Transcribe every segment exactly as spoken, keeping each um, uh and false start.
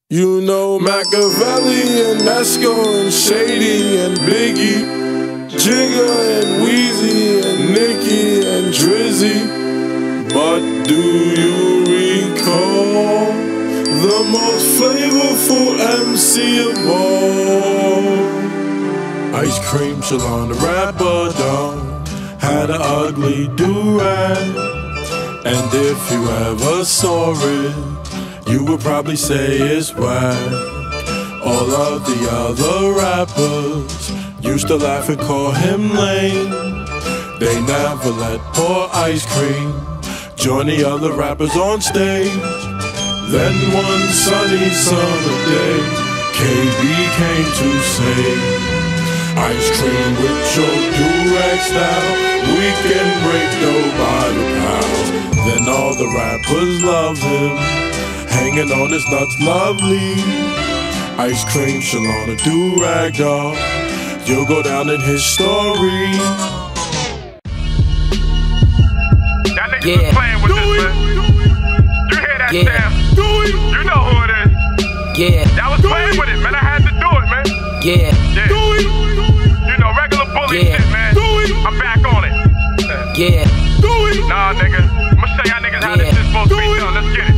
You know Machiavelli and Esco and Shady and Biggie, Jigga and Weezy and Nicki and Drizzy. But do you recall the most flavorful M C of all? Ice Cream Shalon the rapper done had an ugly do-rag, and if you ever saw it, you would probably say it's whack. All of the other rappers used to laugh and call him lame. They never let poor Ice Cream join the other rappers on stage. Then one sunny summer day, K B came to say, Ice Cream with your do-rag style, we can break nobody pound. Then all the rappers love him, hanging on his nuts lovely. Ice Cream Shalon a do-rag dog, you'll go down in his story. That nigga yeah. was playing with this, man. You hear that yeah. sound? You know who it is. Yeah. That was playing with it, man. I had to do it, man. Yeah. Yeah. You know, regular bully yeah. shit, man. I'm back on it. Yeah. Nah, nigga. I'ma show y'all niggas how this shit's supposed to be done. Let's get it.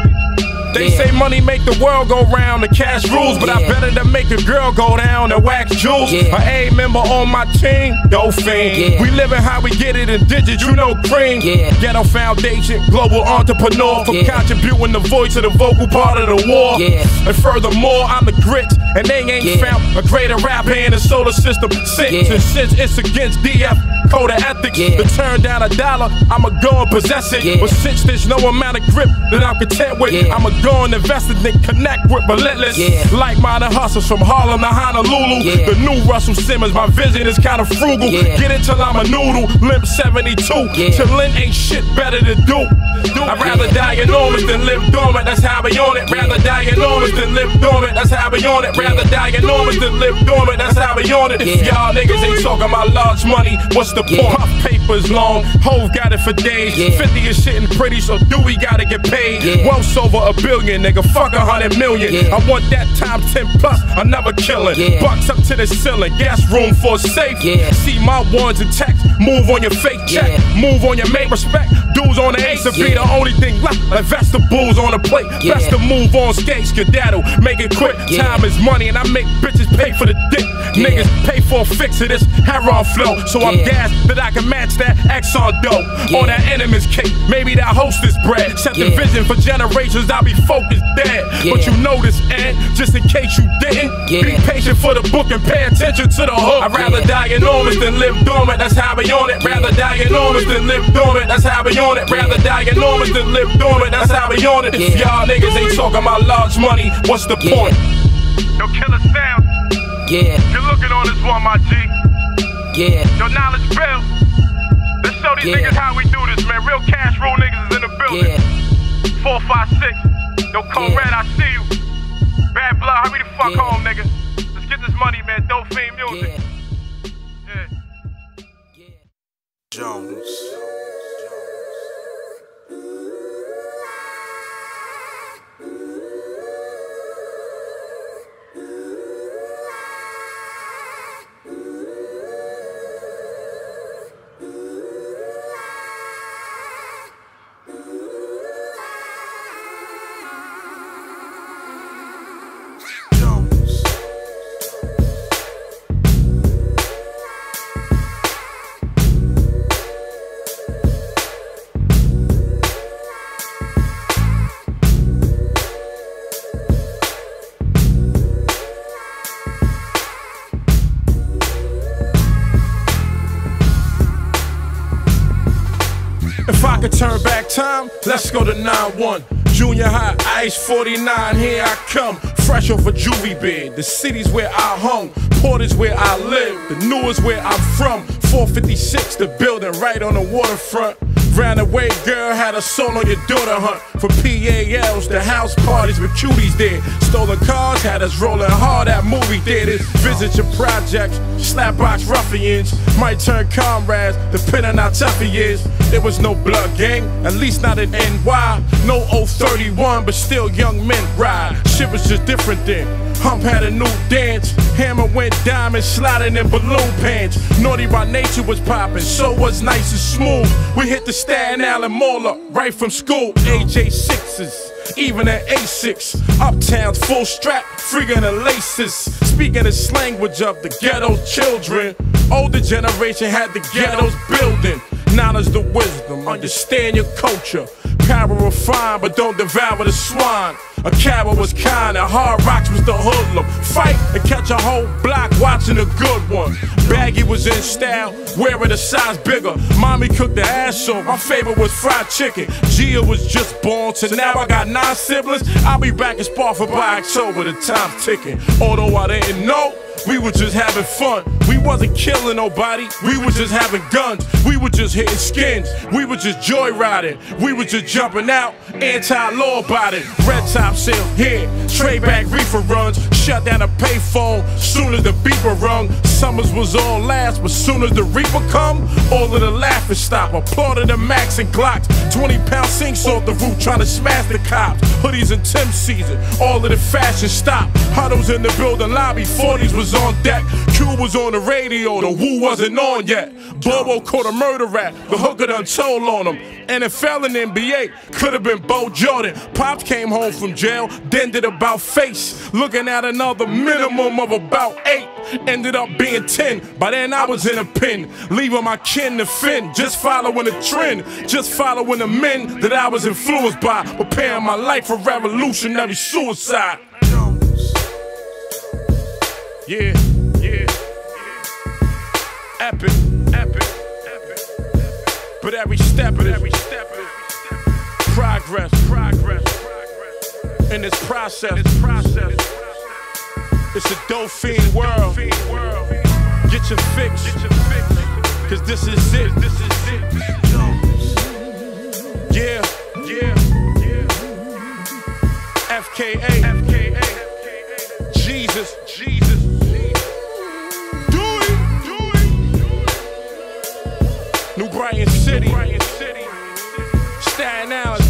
They say money make the world go round, the cash rules, but yeah. I better than make a girl go down and wax jewels. Yeah. A A member on my team, Dolphin. Yeah. We living how we get it in digits, you know cream. Yeah. Ghetto Foundation, global entrepreneur for yeah. contributing the voice of the vocal part of the war. Yeah. And furthermore, I'm the grits, and they ain't yeah. found a greater rapper in the solar system since. Yeah. And since it's against D F code of ethics, yeah. to turn down a dollar, I'ma go and possess it. Yeah. But since there's no amount of grip that I'm content with, yeah. I'ma go and invest it. Connect with relentless, yeah. like-minded hustlers from Harlem to Honolulu. Yeah. The new Russell Simmons, my vision is kind of frugal. Yeah. Get it till I'm a noodle, limp seventy-two. Yeah. Till Lynn ain't shit better to do. I'd rather yeah. die enormous than live dormant, that's how we on it. Rather die enormous than live dormant, that's how we on it. Rather die enormous than live dormant, that's how we on it. If yeah. y'all niggas ain't talking about large money, what's the yeah. point? Puff paper's long, Hove got it for days. Yeah. fifty is shitting pretty, so Dewey gotta get paid. Yeah. Wealth's over a billion, nigga, fuck a hundred million. Yeah. I want that times ten plus, I'm never killing. Yeah. Bucks up to the ceiling, gas room for safe. Yeah. See my ones and text, move on your fake check, Yeah. move on your mate respect. Dudes on the ace will Yeah. be the only thing left, like vegetables on the plate. Yeah. Best to move on skates, skedaddle, make it quick. Yeah. Time is money and I make bitches pay for the dick. Yeah. Niggas pay for a fix of this heron flow, so I'm Yeah. gassed that I can match that Exxon dough. Yeah. Or that enemy's cake, maybe that hostess bread. Set the Yeah. vision for generations, I'll be focused dead. Yeah. But you know this, and just in case you didn't, Yeah. be patient for the book and pay attention to the hook. I'd rather Yeah. die enormous than live dormant, that's how we on it. Rather die enormous than live dormant, that's how we on it. Rather die enormous than live dormant, that's how we on it. If Yeah. y'all niggas ain't talking about large money, what's the Yeah. point? Yo, killer sound. Yeah. You're looking on this one, my G. Yeah. Yo, knowledge build. Let's show these Yeah. niggas how we do this, man. Real cash rule niggas is in the building. Yeah. Four, five, six. Yo, Code Yeah. Red, I see you. Bad blood, hurry the fuck Yeah. home, nigga. Let's get this money, man. Dolphin music. Yeah. Yeah. Yeah. Jones. If I could turn back time, let's go to nine one. Junior high, ice forty-nine, here I come. Fresh off a juvie bed, the city's where I hung. Port is where I live, the new is where I'm from. four fifty-six, the building right on the waterfront. Ran away, girl, had a soul on your daughter hunt. For P A Ls, the house parties with cuties there. Stolen cars, had us rolling hard at movie theaters. Visit your projects, slapbox ruffians. Might turn comrades, depending how tough he is. There was no blood gang, at least not in N Y. No oh thirty-one, but still young men ride. Shit was just different then. Hump had a new dance. Hammer went diamond, sliding in balloon pants. Naughty by nature was popping, so was nice and smooth. We hit the Staten Island Mall up right from school. A J sixes, even at A six. Uptown's full strap, freaking the laces. Speaking this language of the ghetto children. Older generation had the ghettos building. Knowledge the wisdom, understand your culture. Power refined, but don't devour the swine. A coward was kind and hard rocks was the hoodlum. Fight and catch a whole block watching a good one. Baggy was in style, wearing a size bigger. Mommy cooked the ass off, my favorite was fried chicken. Gia was just born, so now I got nine siblings. I'll be back in Spofford by October, the time's ticking. Although I didn't know, we were just having fun. We wasn't killing nobody, we were just having guns. We were just hitting skins, we were just joyriding. We were just jumping out, anti-law about it. Red top sale here, trade back reefer runs. Shut down a payphone, soon as the beeper rung. Summers was all last, but soon as the reaper come, all of the laughing stop. Applauded the Max and Glocks. twenty pound sinks off the roof trying to smash the cops. Hoodies in Tim season, all of the fashion stop. Huddles in the building lobby, forties was on deck. Q was on the radio, the Woo wasn't on yet. Bobo caught a murder rap, the hooker done told on him. N F L and N B A, could've been Bo Jordan. Pops came home from jail, then did about face. Looking at another minimum of about eight. Ended up being ten, by then I was in a pen. Leaving my kin to fend, just following the trend. Just following the men that I was influenced by. Preparing my life for revolutionary suicide. Yeah, yeah, epic, epic, epic. But every step of it, every step of it, progress, progress, progress. In this process, this process, it's a dope fiend world. Get your fix, get your fix, cause this is it, this is it. Yeah, yeah, yeah. F K A, F K A. Jesus, Jesus. New Brighton City, Staten Island,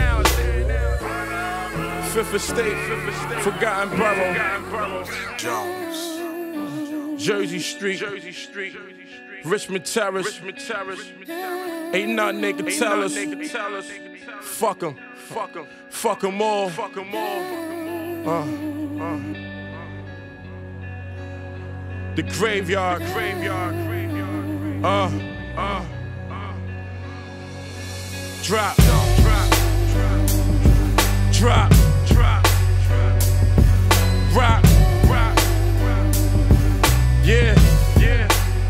Fifth Estate, Forgotten Borough, Jersey Street, Richmond Terrace. Ain't nothing they can tell us. Fuck 'em, fuck 'em, fuck 'em all. Uh, uh. The graveyard, graveyard, uh. Uh, uh, drop, drop, drop, drop, rock, rock, yeah, yeah.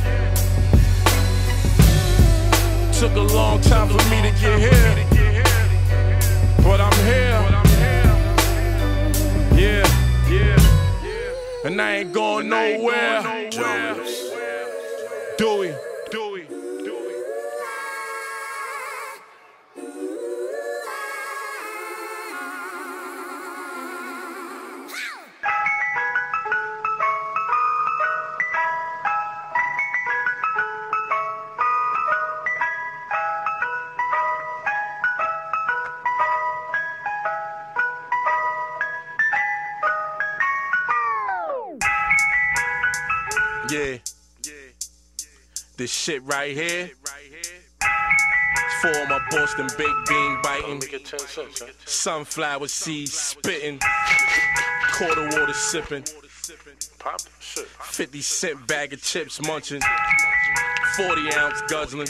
Took a long time for me to get here, but I'm here, yeah, yeah. And I ain't going nowhere. Dewey, Dewey. Yeah, this shit right here, it's for all my Boston baked bean biting, sunflower seeds spitting, quarter water sipping, fifty cent bag of chips munching, forty ounce guzzling,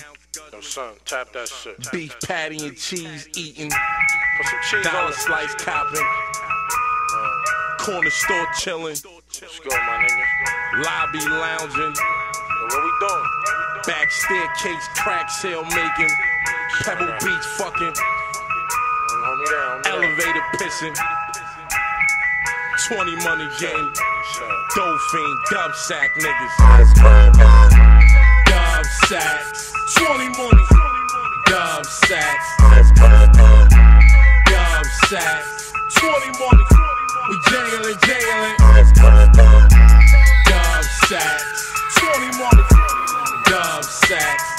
beef patty and cheese eating, dollar slice copping, corner store chilling. Let's go, my nigga. Lobby lounging. What we doing? Back staircase crack sale making. Pebble Beach fucking. Hold me down, hold me Elevator down. pissing. twenty money getting. Dope fiend, dub sack niggas. Dub sacks. twenty money. Dub sacks. Dub sacks. twenty money. We jangling, jangling. Dub sacks. twenty money. Dub sacks.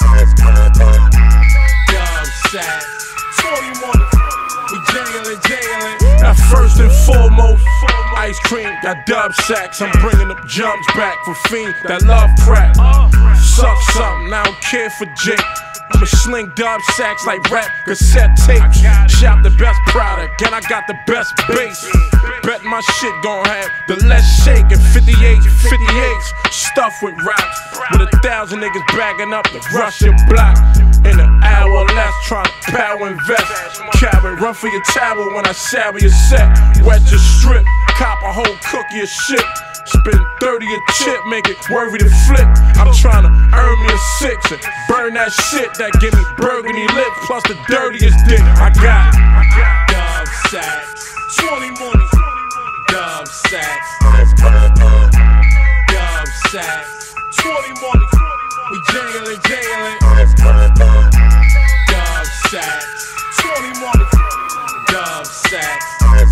Dub sacks. twenty money. We jangling, jangling. Now first and foremost, Ice cream, got dub sacks. I'm bringing up jumps back for fiends that love crack. Suck something, I don't care for Jake. I'ma sling dub sacks like rap cassette tapes. Shop the best product, and I got the best bass. Bet my shit gon' have the less shake and fifty-eight, fifty-eights stuffed with rocks. With a thousand niggas bagging up the Russian block. In an hour or less, tryna power invest. Carry, run for your towel when I shower your set. Wet your strip, cop a whole cookie of shit. Spend thirty a chip, make it worthy to flip. I'm tryna earn me a six and burn that shit that give me burgundy lip plus the dirtiest dick. I got dub sacks, twenty money, dub sacks, dub sacks, twenty money. We jingling, jingling. Dub sacks, twenty money, dub sacks,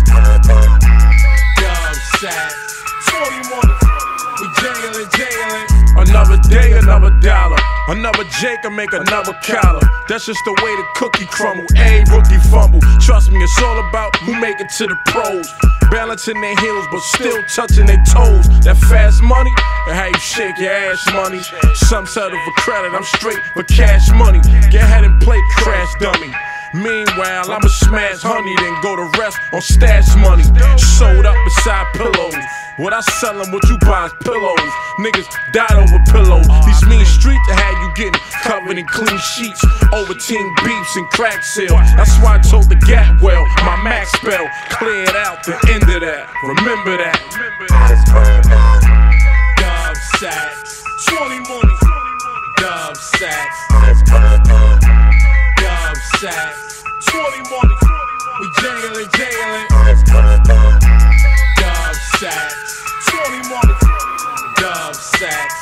dub sacks. We jangling, jangling. Another day, another dollar. Another Jake can make another collar. That's just the way the cookie crumble. A rookie fumble. Trust me, it's all about who make it to the pros. Balancing their heels, but still touching their toes. That fast money, and how you shake your ass money. Some settle for credit, I'm straight for cash money. Get ahead and play crash dummy. Meanwhile, I'ma smash honey, then go to rest on stash money. Sold up beside pillows. What I sellin', what you buy is pillows. Niggas died over pillows. These mean streets that had you getting covered in clean sheets over team beefs and crack sales. That's why I told the Gat well, my max spell cleared out the end of that. Remember that. Dub sacks, twenty money. Dub sacks, dub sacks, twenty money. We jangling, jangling. Dub sacks, twenty money. Dub sacks,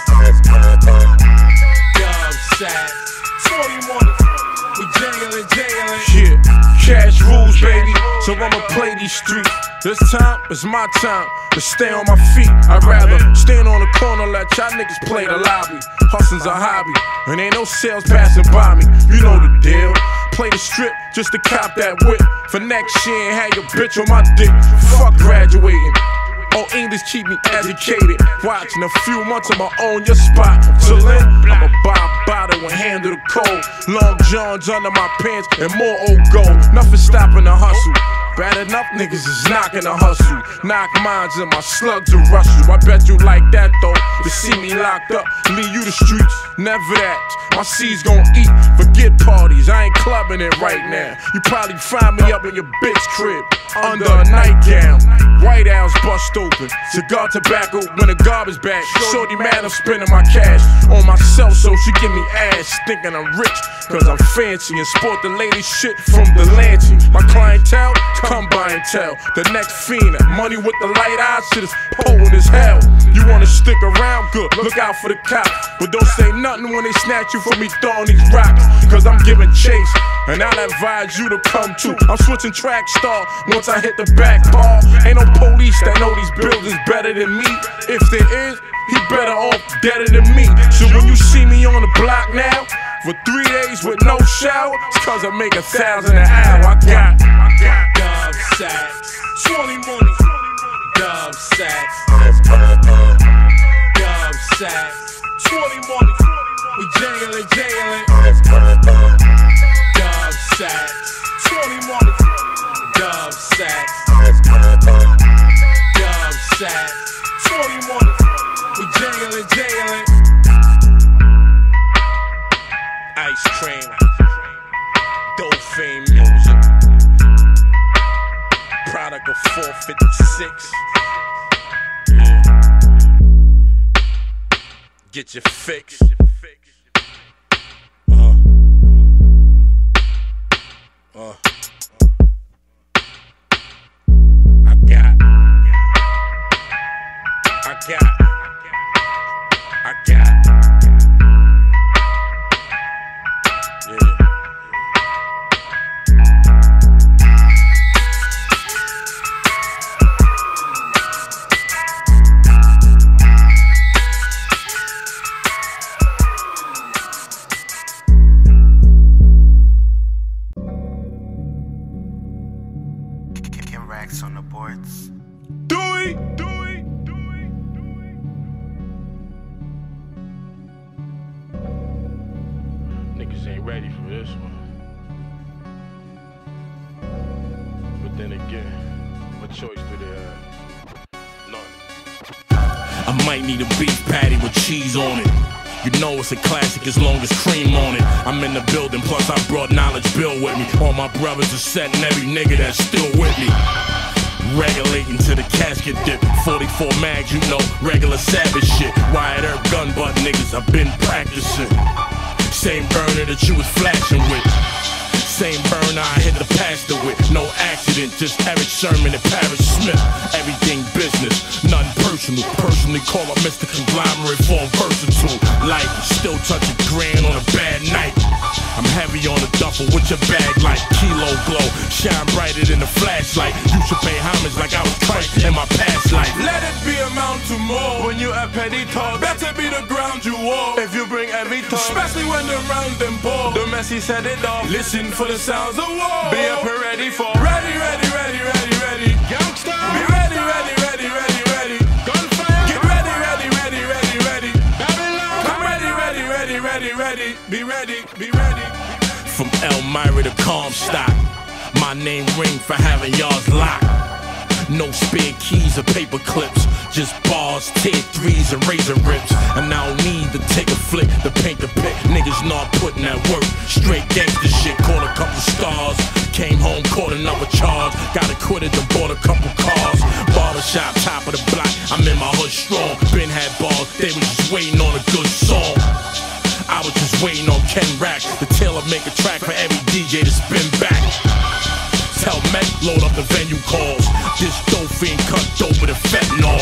dub sacks, twenty money. We jangling, jangling. Yeah, cash rules, baby. So I'ma play these streets. This time is my time to stay on my feet. I'd rather stand on the corner, let y'all niggas play the lobby. Hustling's a hobby, and ain't no sales passing by me. You know the deal. Play the strip just to cop that whip. For next year and have your bitch on my dick. Fuck graduating. Oh, English keep me educated. Watching a few months of my own your spot. Till then, I'ma buy a bottle and handle the cold. Long johns under my pants and more old gold. Nothing stopping the hustle. Bad enough niggas is knocking the hustle. Knock mines and my slugs will rush you. I bet you like that though. To see me locked up, leave you the streets. Never that. My C's gon' eat. Forget parties, I ain't clubbing it right now. You probably find me up in your bitch crib under a nightgown. White House bust open. Cigar tobacco when the garbage bag. Shorty mad I'm spending my cash on myself, so she give me ass thinking I'm rich. Cause I'm fancy and sport the latest shit from the Lancey. My clientele, come by and tell. The next fiend, money with the light eyes, shit is potent as hell. You wanna stick around? Good, look out for the cops. But don't say nothing when they snatch you from me throwing these rocks. Cause I'm giving chase, and I'll advise you to come too. I'm switching track star once I hit the back bar. Ain't no police that know these buildings better than me. If there is, he better off deader than me. So when you see me on the block now, for three days with no shower, it's cause I make a thousand an hour. I got, I got dub sacks, twenty money, dub sacks, dub sacks, twenty money. We jangling, jangling. Dub sacks, twenty money, dub sacks, dub sacks, twenty money. We jangling, jangling. Ice cream, Dolphin music, product of four fifty-six. Yeah. Get your fix. Uh. Uh. I got. I got. I got. Yeah. Yeah. What choice do they have? None. I might need a beef patty with cheese on it. You know it's a classic as long as cream on it. I'm in the building, plus I brought Knowledge Bill with me. All my brothers are setting every nigga that's still with me. Regulating to the casket dip. forty-four mags, you know, regular savage shit. Wyatt Earp gun butt niggas, I've been practicing. Same burner that you was flashing with. Same burner I hit the pastor with. No accident, just Eric Sherman and Paris Smith. Everything business, nothing personal. Personally call up Mister Conglomerate for a versatile. Light, still touch a grand on a bad night. I'm heavy on the duffel with your bag like Kilo Glow. Shine brighter than a flashlight. You should pay homage like I was Christ in my past life. Let it be amount to more. When you at petty talk, better be the ground you walk. If you bring every talk, especially when the round them ball. The Messi set it off. Listen for the sounds of war. Be up and ready for ready, ready, ready, ready, ready. Gangsta. Be ready, ready, ready, ready, ready. Gunfire. Get ready, ready, ready, ready, ready. Babylon. Come ready, ready, ready, ready, ready. Be ready, be ready. From Elmira to Comstock, my name ring for having y'all's locked. No spare keys or paper clips, just bars, tier threes and razor rips. And I don't need to take a flick to paint the pic. Niggas not putting that work, straight gangster shit. Caught a couple stars, came home, caught another charge. Got acquitted and bought a couple cars. Barbershop, top of the block, I'm in my hood strong. Ben had balls, they was just waiting on a good song. I was just waiting on Ken Rack to tell her make a track for every D J to spin back. Tell Mac, load up the venue calls. This dope fiend cut dope with a fentanyl.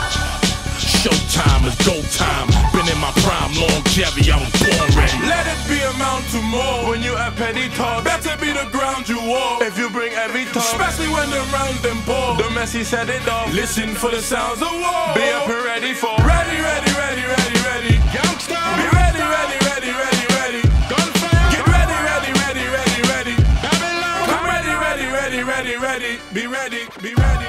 Showtime is go time. Been in my prime, longevity, I was born ready. Let it be amount to more. When you at petty talk, better be the ground you walk. If you bring every talk, especially when the round them ball. The Messi set it off. Listen for the sounds of war. Be up and ready for ready, ready, ready, ready, ready. Gangsta. Be ready, ready, ready, ready, ready. Gunfire. Get ready, ready, ready, ready, ready. Babylon. Come ready, ready, ready, ready, ready. Be ready, be ready.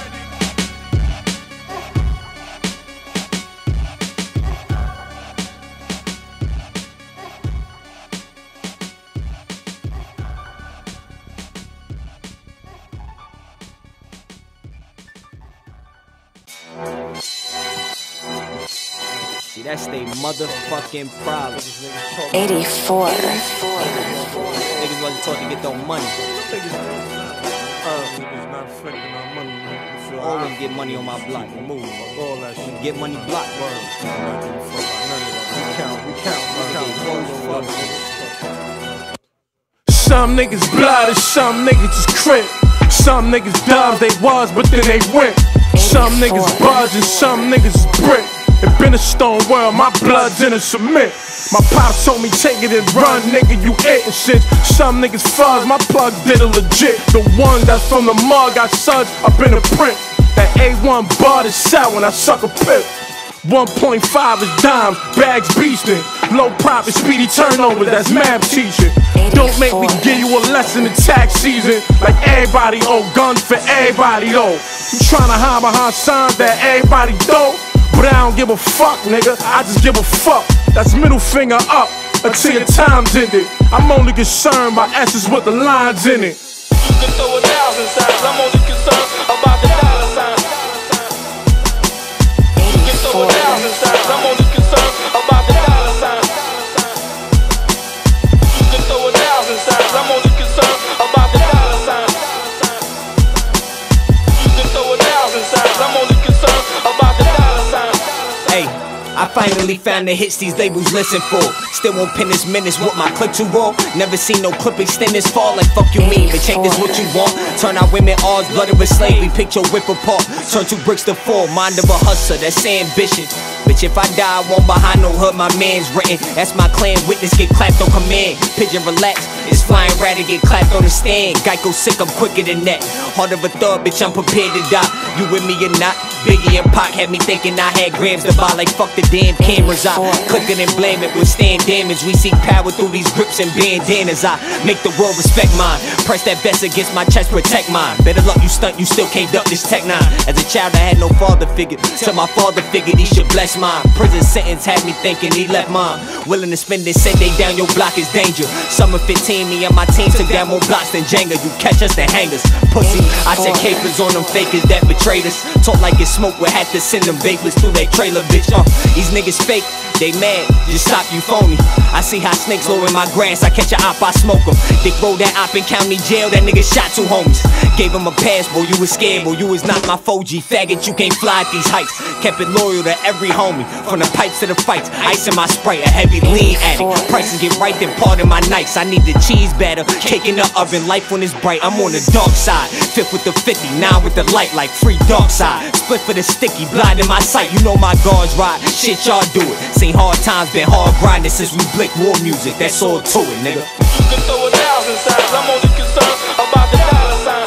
See, that's they motherfucking problem. eighty-four. Niggas wasn't taught to get their money. Niggas not affecting our money, man. So Always get money on my block. Move. all that shit. Get money blocked. Word. I'm not giving a fuck about none of that. We count, we count, we count. Fuck. Some niggas blood and some niggas just crit. Some niggas dubs they was, but then they went. Some niggas buzz and some niggas is brick. It been a stone world, my blood's in a cement. My pops told me take it and run, nigga, you ate and shit. Some niggas fuzz, my plug did it legit. The one that's from the mug got suds up in the print. That A one bar is out when I suck a pip. one point five is dimes, bags beastin'. Low profit, speedy turnover, that's math teaching. Don't make me give you a lesson in tax season. Like everybody owe guns for everybody though. You tryna hide behind signs that everybody don't. But I don't give a fuck, nigga, I just give a fuck. That's middle finger up until your time's ended. I'm only concerned by S's with the lines in it. You can throw a thousand signs, I'm only concerned about the dollar sign. You can throw a thousand signs, I'm only concerned about the dollar sign. You can throw a thousand signs, I'm only concerned about the dollar sign. You can throw a thousand signs, I'm only concerned about the dollar sign. Hey, I finally found the hits these labels listen for. Still won't pin this minutes with my clip too raw. Never seen no clip extend this far like fuck you mean. But check this what you want. Turn our women odds, blood of a slave. We pick your whip apart. Turn two bricks to four. Mind of a hustler, that's ambition. Bitch, if I die, I won't behind no hood, my man's written. That's my clan, witness get clapped on command. Pigeon relax, it's flying rat to get clapped on the stand. Geico sick, I'm quicker than that. Heart of a thug, bitch, I'm prepared to die. You with me or not? Biggie and Pac had me thinking I had grams to buy. Like fuck the damn cameras, I click it and blame it, withstand damage. We seek power through these grips and bandanas. I make the world respect mine. Press that vest against my chest, protect mine. Better luck you stunt, you still can't duck this tech nine. As a child I had no father figure, till my father figured he should bless mine. Prison sentence had me thinking he left mine. Willing to spend it, send they down your block is danger. Summer fifteen team, me and my team took down more blocks than Jenga. You catch us, the hangers. Pussy, I said capers on them fakers that betrayed us. Talk like it's smoke, we had to send them vapors through their trailer, bitch. Uh, these niggas fake, they mad, just stop you phony. I see how snakes low in my grass, I catch a op, I smoke them. Dick roll that op in county jail, that nigga shot two homies. Gave him a pass, boy, you was scared, boy, you was not my foe G. Faggot, you can't fly at these heights. Kept it loyal to every homie, from the pipes to the fights. Ice in my Sprite, a heavy lean addict. Prices get right, then part of my nights. I need the cheese batter, cake in the oven, life when it's bright. I'm on the dark side, fifth with the fifty, nine with the light, like free dark side. Split for the sticky, blind in my sight, you know my guards ride. Shit, y'all do it. Seen hard times, been hard grinding since we blick war music. That's all to it, nigga. You can throw a thousand signs, I'm only concerned about the dollar sign.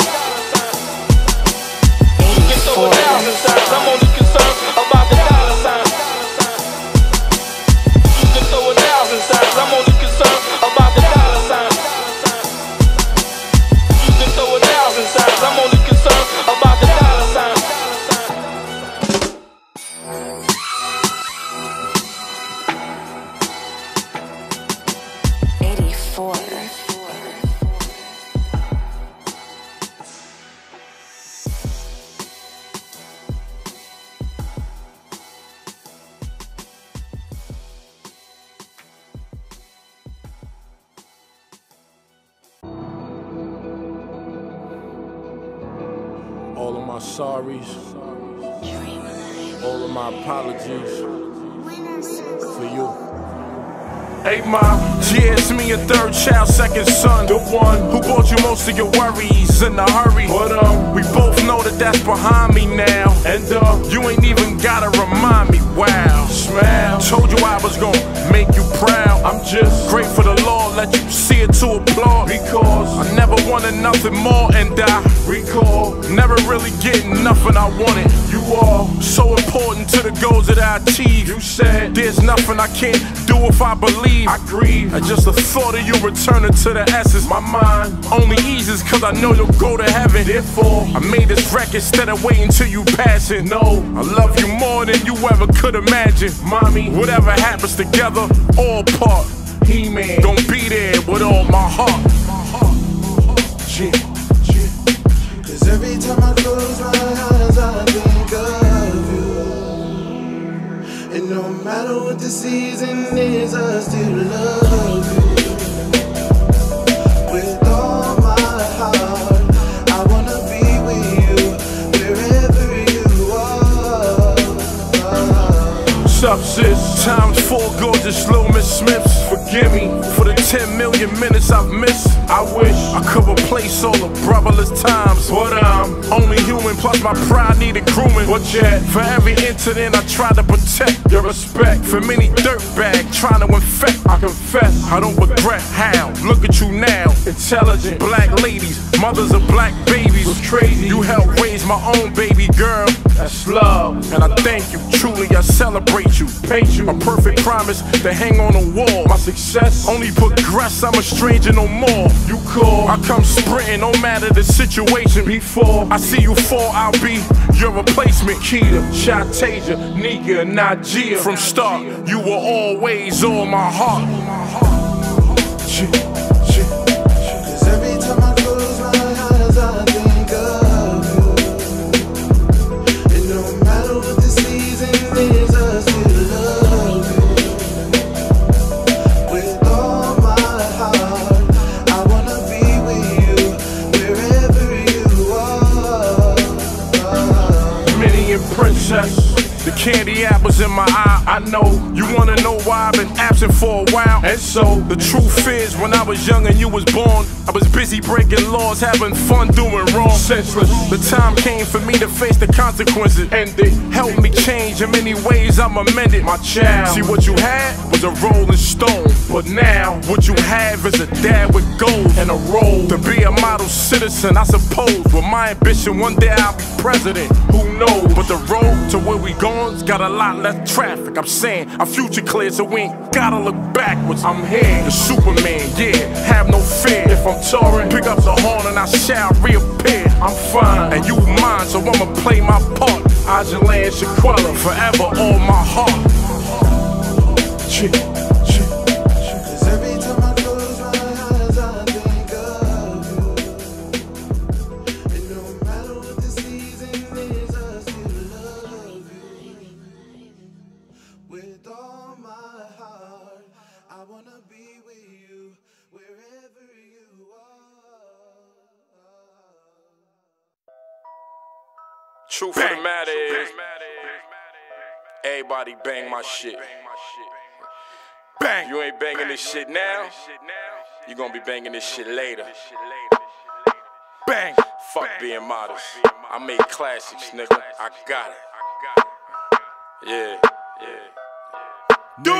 You can throw a thousand signs, I'm only concerned about the dollar sign. You can throw a thousand signs, I'm only concerned about the dollar sign. You can throw a thousand signs, I'm only concerned about the dollar sign. eighty-four. All of my sorries, all of my apologies for you. Hey ma, yeah, it's me, your third child, second son. The one who brought you most of your worries in a hurry. But um, we both know that that's behind me now. And uh, you ain't even gotta remind me, wow. Smile, told you I was gonna make you proud. I'm just grateful the Lord let you see it to applaud. Because I never wanted nothing more, and I recall never really getting nothing I wanted. You are so important to the goals that I achieve. You said there's nothing I can't do if I believe. I grieve at just the thought of you returning to the essence. My mind only eases cause I know you'll go to heaven. Therefore, I made this record instead of waiting till you pass it. No, I love you more than you ever could imagine. Mommy, whatever happens together, all part. He-Man, gon' be there with all my heart. Yeah, yeah. Cause every time I close my eyes I think of you. And no matter what the season is, I still love you. With all my heart, I wanna be with you, wherever you are. What's up, sis? Times four gorgeous little Miss Smiths. Forgive me for the ten million minutes I've missed. I wish I could replace all the brotherless times, but I'm only human, plus my pride needed grooming. But yet, for every incident I try to protect your respect. For many dirtbag trying to infect, I confess I don't regret how. Look at you now, intelligent black ladies, mothers of black babies. It's crazy, you helped raise my own baby girl. That's love, and I thank you. Truly, I celebrate you, paint you a perfect promise to hang on the wall. My success only progress, I'm a stranger no more. You call, I come sprinting, no matter the situation. Before I see you fall, I'll be your replacement. Keita, Shatasia, Nika, Najee. From start, you were always on my heart. Cause every time I close my eyes I think of you. And no matter what the season is, I still love you. With all my heart, I wanna be with you, wherever you are. Minnie and Princess, the candy apples in my eye. I know you wanna know why I've been absent for a while. And so the truth is, when I was young and you was born, I was busy breaking laws, having fun doing wrong. Senseless. The time came for me to face the consequences, and it helped me change in many ways. I'm amended, my child. See, what you had was a rolling stone, but now what you have is a dad with goals and a role to be a model citizen. I suppose with my ambition, one day I'll be president. Who knows? But the road to where we going's got a lot less traffic. I'm saying our future clear, so we ain't gotta look backwards. I'm here, the Superman, yeah, have no fear. If I'm touring, pick up the horn and I shall reappear. I'm fine, and you mine, so I'ma play my part. Ajalan Shaquella, forever on my heart. Chick, chick. Cause every time I close my eyes I Truth of the matter is, everybody bang my shit. Bang. You ain't banging this shit now, you gonna be banging this shit later. Bang. Fuck being modest. I make classics, nigga. I got it. Yeah, yeah. Do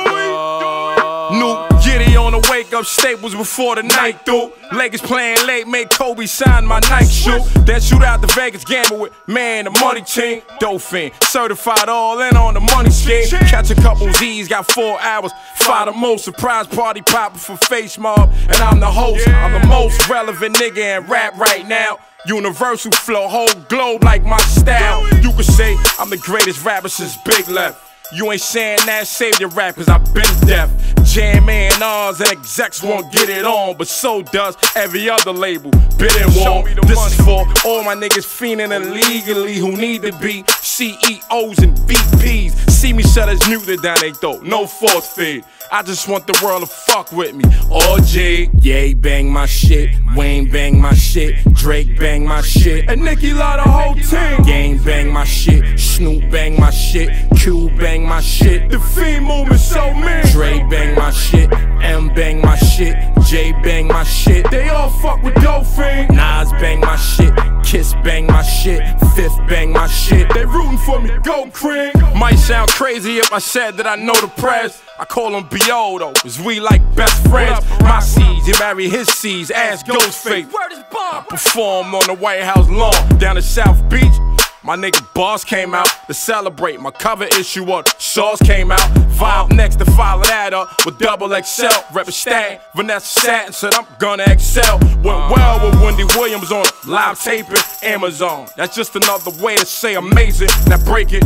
it. New Giddy on the wake up staples before the night through. Lakers playing late, made Kobe sign my Nike shoe. Then shoot out the Vegas gamble with man the money team. Dolphin certified all in on the money scheme. Catch a couple Z's, got four hours. Five the most surprise party popper for Face Mob, and I'm the host. I'm the most relevant nigga in rap right now. Universal flow, whole globe like my style. You could say I'm the greatest rapper since Big Left. You ain't saying that, save your rap, cause I've been deaf. Jam and R's and execs won't get it on, but so does every other label. Bid and won't. This is for all my niggas fiending illegally who need to be C E Os and V Ps. See me shut his muted down they throat, no force feed. I just want the world to fuck with me. O G, Ye bang my shit, Wayne bang my shit, Drake bang my shit, and Nicki lot the whole team. Game bang my shit, Snoop bang my shit, Q bang my shit. The Fiend movement so mean. Dre bang my shit, M bang my shit, J bang my shit. They all fuck with Dolphin. Nas bang my shit, Kiss bang my shit, Fifth bang my shit. They rooting for me, go Cream. Might sound crazy if I said that I know the press. I call him B O though, cause we like best friends. My seeds, he marry his seeds, ass Ghostface. I performed on the White House lawn, down at South Beach. My nigga Boss came out to celebrate. My cover issue on Sauce came out. Vibe next to follow that up with Double X L. Rep Stan, Vanessa Satin said I'm gonna excel. Went well with Wendy Williams on live taping, Amazon. That's just another way to say amazing. Now break it.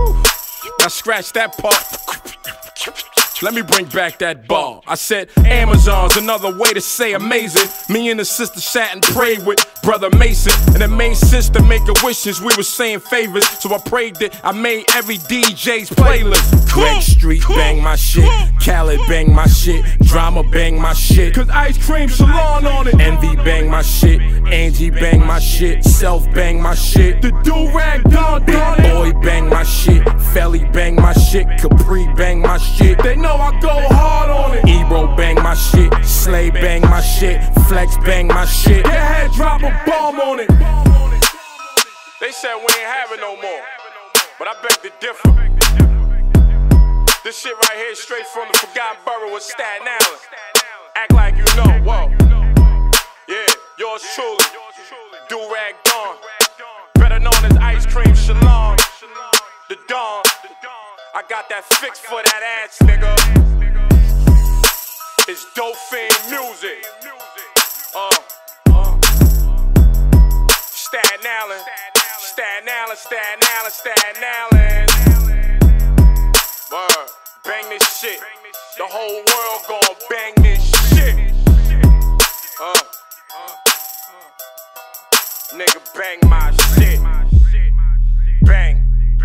Now scratch that part. Let me bring back that ball. I said Amazon's another way to say amazing. Me and the sister sat and prayed with Brother Mason, and the main sister making wishes. We were saying favors, so I prayed that I made every D J's playlist. Greg Street bang my shit, Khaled bang my shit, Drama bang my shit, cause Ice Cream Salon on it. Envy bang my shit, Angie bang my shit, Self bang my shit, the Do-Rag Don Big Boy bang my shit, Felly bang my shit, Capri bang my shit. They know I go hard on it. Ebro bang my shit, Slay bang my shit, Flex bang my shit. Get ahead, drop a bomb on it. They said we ain't having no more, but I beg to differ. This shit right here is straight from the forgotten borough of Staten Island. Act like you know, whoa. Yeah, yours truly, Do-Rag Don, better known as Ice Cream Shalon, the Don. I got that fix for that ass, nigga. It's Dolphin music. Uh, uh. Staten Island, Staten Island, Staten Island, Staten Island. Word, bang this shit. The whole world gon' bang this shit. Uh, nigga, bang my shit. Bang.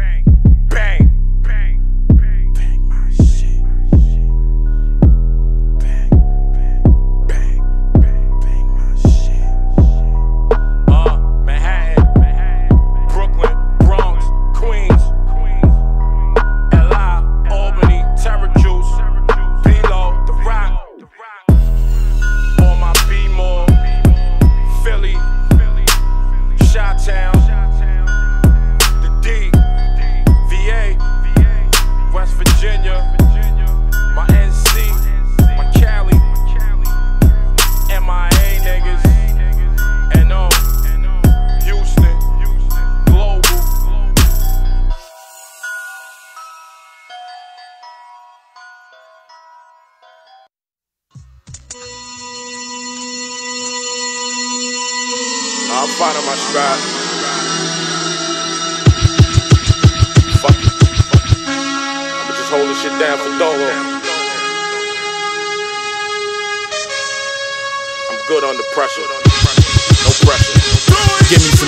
I'm fine on my stride. Fuck it. I'ma just hold this shit down for Dolo. I'm good under pressure. No pressure. Give me some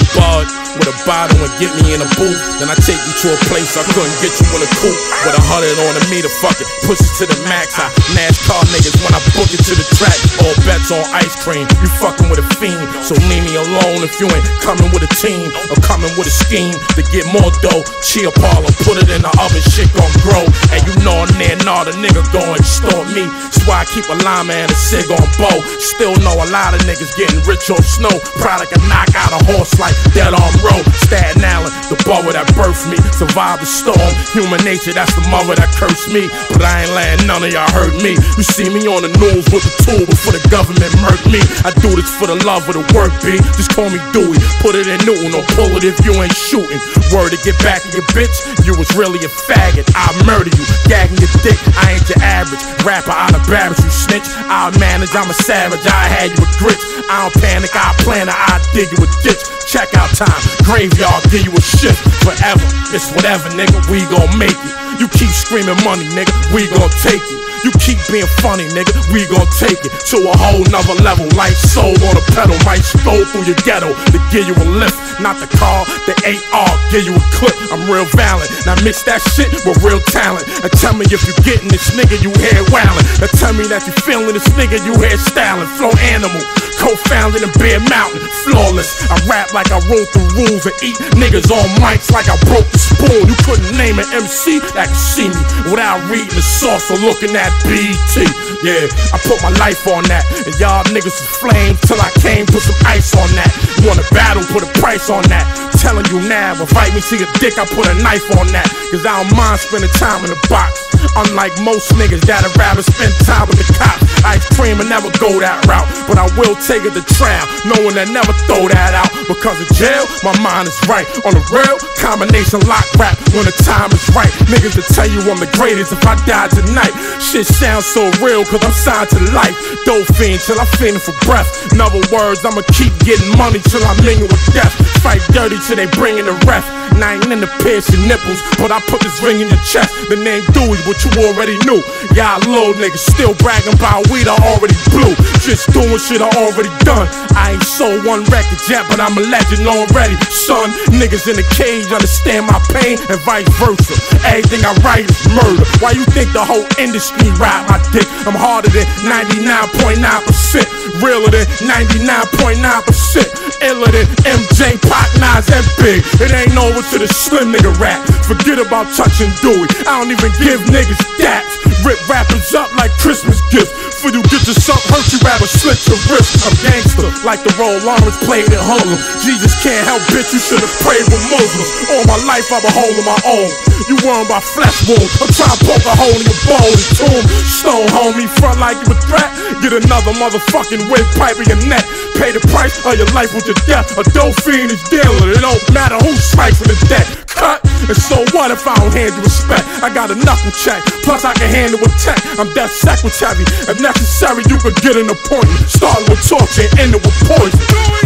bud with a bottle and get me in a booth. Then I take you to a place I couldn't get you in a coupe. With a hundred on a meter, fuck it, push it to the max. I NASCAR niggas when I book it to the track. All bets on ice cream, you fucking with a fiend. So leave me alone if you ain't coming with a team or coming with a scheme to get more dough. Chia parlor, put it in the oven, shit gon' grow. And you know I'm there, nah, the nigga gon' extort me. That's why I keep a llama and a cig on bow. Still know a lot of niggas getting rich on snow. Product can knock out a horse like Dead Arm Road. Staten Island, the borough that birthed me. Survived the storm, human nature, that's the mother that cursed me. But I ain't letting none of y'all hurt me. You see me on the news with a tool before the government murk me. I do this for the love of the work, B. Just call me Dewey. Put it in Newton or pull it if you ain't shooting. Word to get back to your bitch, you was really a faggot. I'll murder you, gagging your dick. I ain't your average rapper out of Barracks, you snitch. I'll manage, I'm a savage, I had you with grits. I don't panic, I'll plan it, I'll dig you a ditch. Check out time, graveyard, give you a shift. Forever, it's whatever, nigga, we gon' make it. You keep screaming money, nigga, we gon' take it. You keep being funny, nigga, we gon' take it to a whole nother level. Like soul on a pedal, might stroll through your ghetto to give you a lift. Not the car, the A R, give you a clip. I'm real violent, now mix that shit with real talent. And tell me if you getting this nigga, you head wildin'. And tell me that you feeling this nigga, you head styling. Flow Animal, co-founded in Bear Mountain, flawless. I rap like I roll through rules and eat niggas on mics like I broke the spoon. You couldn't name an M C that could see me without reading the source or looking at B E T. Yeah, I put my life on that, and y'all niggas was flames till I came, put some ice on that. You wanna battle, put a price on that. Telling you now, invite me to your dick, I put a knife on that. Cause I don't mind spending time in the box. Unlike most niggas that'd rather spend time with the cops. Ice cream will never go that route, but I will take it to trial, knowing that never throw that out. Because of jail, my mind is right. On the real, combination lock rap when the time is right. Niggas will tell you I'm the greatest if I die tonight. Shit sounds so real cause I'm signed to life. Dope fiend till I'm feeling for breath. In other words, I'ma keep getting money till I'm mingling with death. Fight dirty till they bring in the ref. And I ain't in the pierce your nipples, but I put this ring in your chest. The name Dewey, what you already knew. Y'all little niggas still bragging about weed I already blew. Just doing shit I already done. I ain't sold one record yet, but I'm a legend already. Son, niggas in the cage understand my pain and vice versa. Everything I write is murder. Why you think the whole industry ride my dick? I'm harder than ninety-nine point nine percent, realer than ninety-nine point nine percent, iller than M J, Pac, Nas, and Big. It ain't over to the slim nigga rap. Forget about touching Dewey, I don't even give niggas daps. Rip rappers up like Christmas gifts. For you get yourself hurt, you rather slit your wrist. I'm gangster, like the role Lawrence played in Harlem. Jesus can't help, bitch, you should've prayed with Muslims. All my life I've been holding my own. You worried about flesh wounds, I'm trying to poke a hole in your bone and tomb. Stone homie, front like you a threat. Get another motherfucking windpipe in your neck. Pay the price of your life with your death. A dope fiend is dealer, it don't matter who's slicing the debt. Cut, and so what if I don't hand you respect? I got a knuckle check, plus I can handle a tech. I'm death secretary, if necessary you could get an appointment. Starting with torture and ending with poison.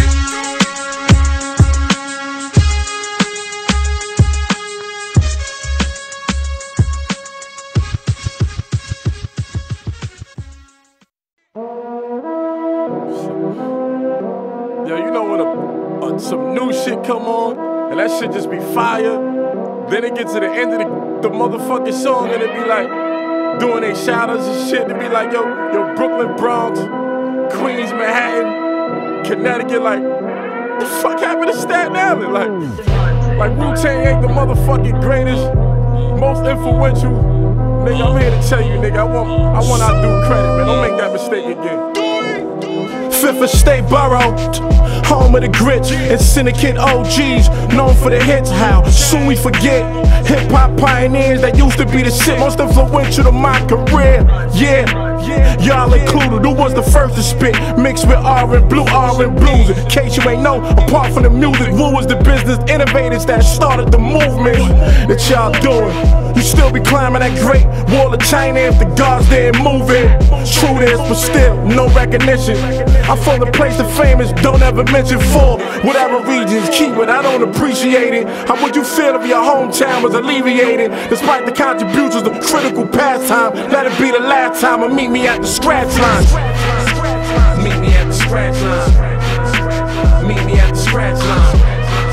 Yo, you know when a, a, some new shit come on, and that shit just be fire. Then it get to the end of the, the motherfucking song, and it be like, doing they shout-outs and shit. It be like, yo, yo, Brooklyn, Bronx, Queens, Manhattan, Connecticut, like, what the fuck happened to Staten Island? Like, like Wu-Tang ain't the motherfucking greatest, most influential. Nigga, I'm here to tell you, nigga, I want, I want our due credit, man. Don't make that mistake again. Fifth Estate Borough, home of the grits and syndicate O Gs, known for the hits. How soon we forget hip-hop pioneers that used to be the shit, most influential to my career. Yeah, y'all included. Who was the first to spit? Mixed with R and blue, R and blues. In case you ain't know, apart from the music, who was the business innovators that started the movement that y'all doing? You still be climbing that great wall of China if the gods didn't move it. True this, but still no recognition. I'm from the place the famous don't ever mention for whatever reasons. Keep it, I don't appreciate it. How would you feel if your hometown was alleviated? Despite the contributions, the critical pastime, let it be the last time and meet me at the scratch line. Meet me at the scratch line. Meet me at the scratch line.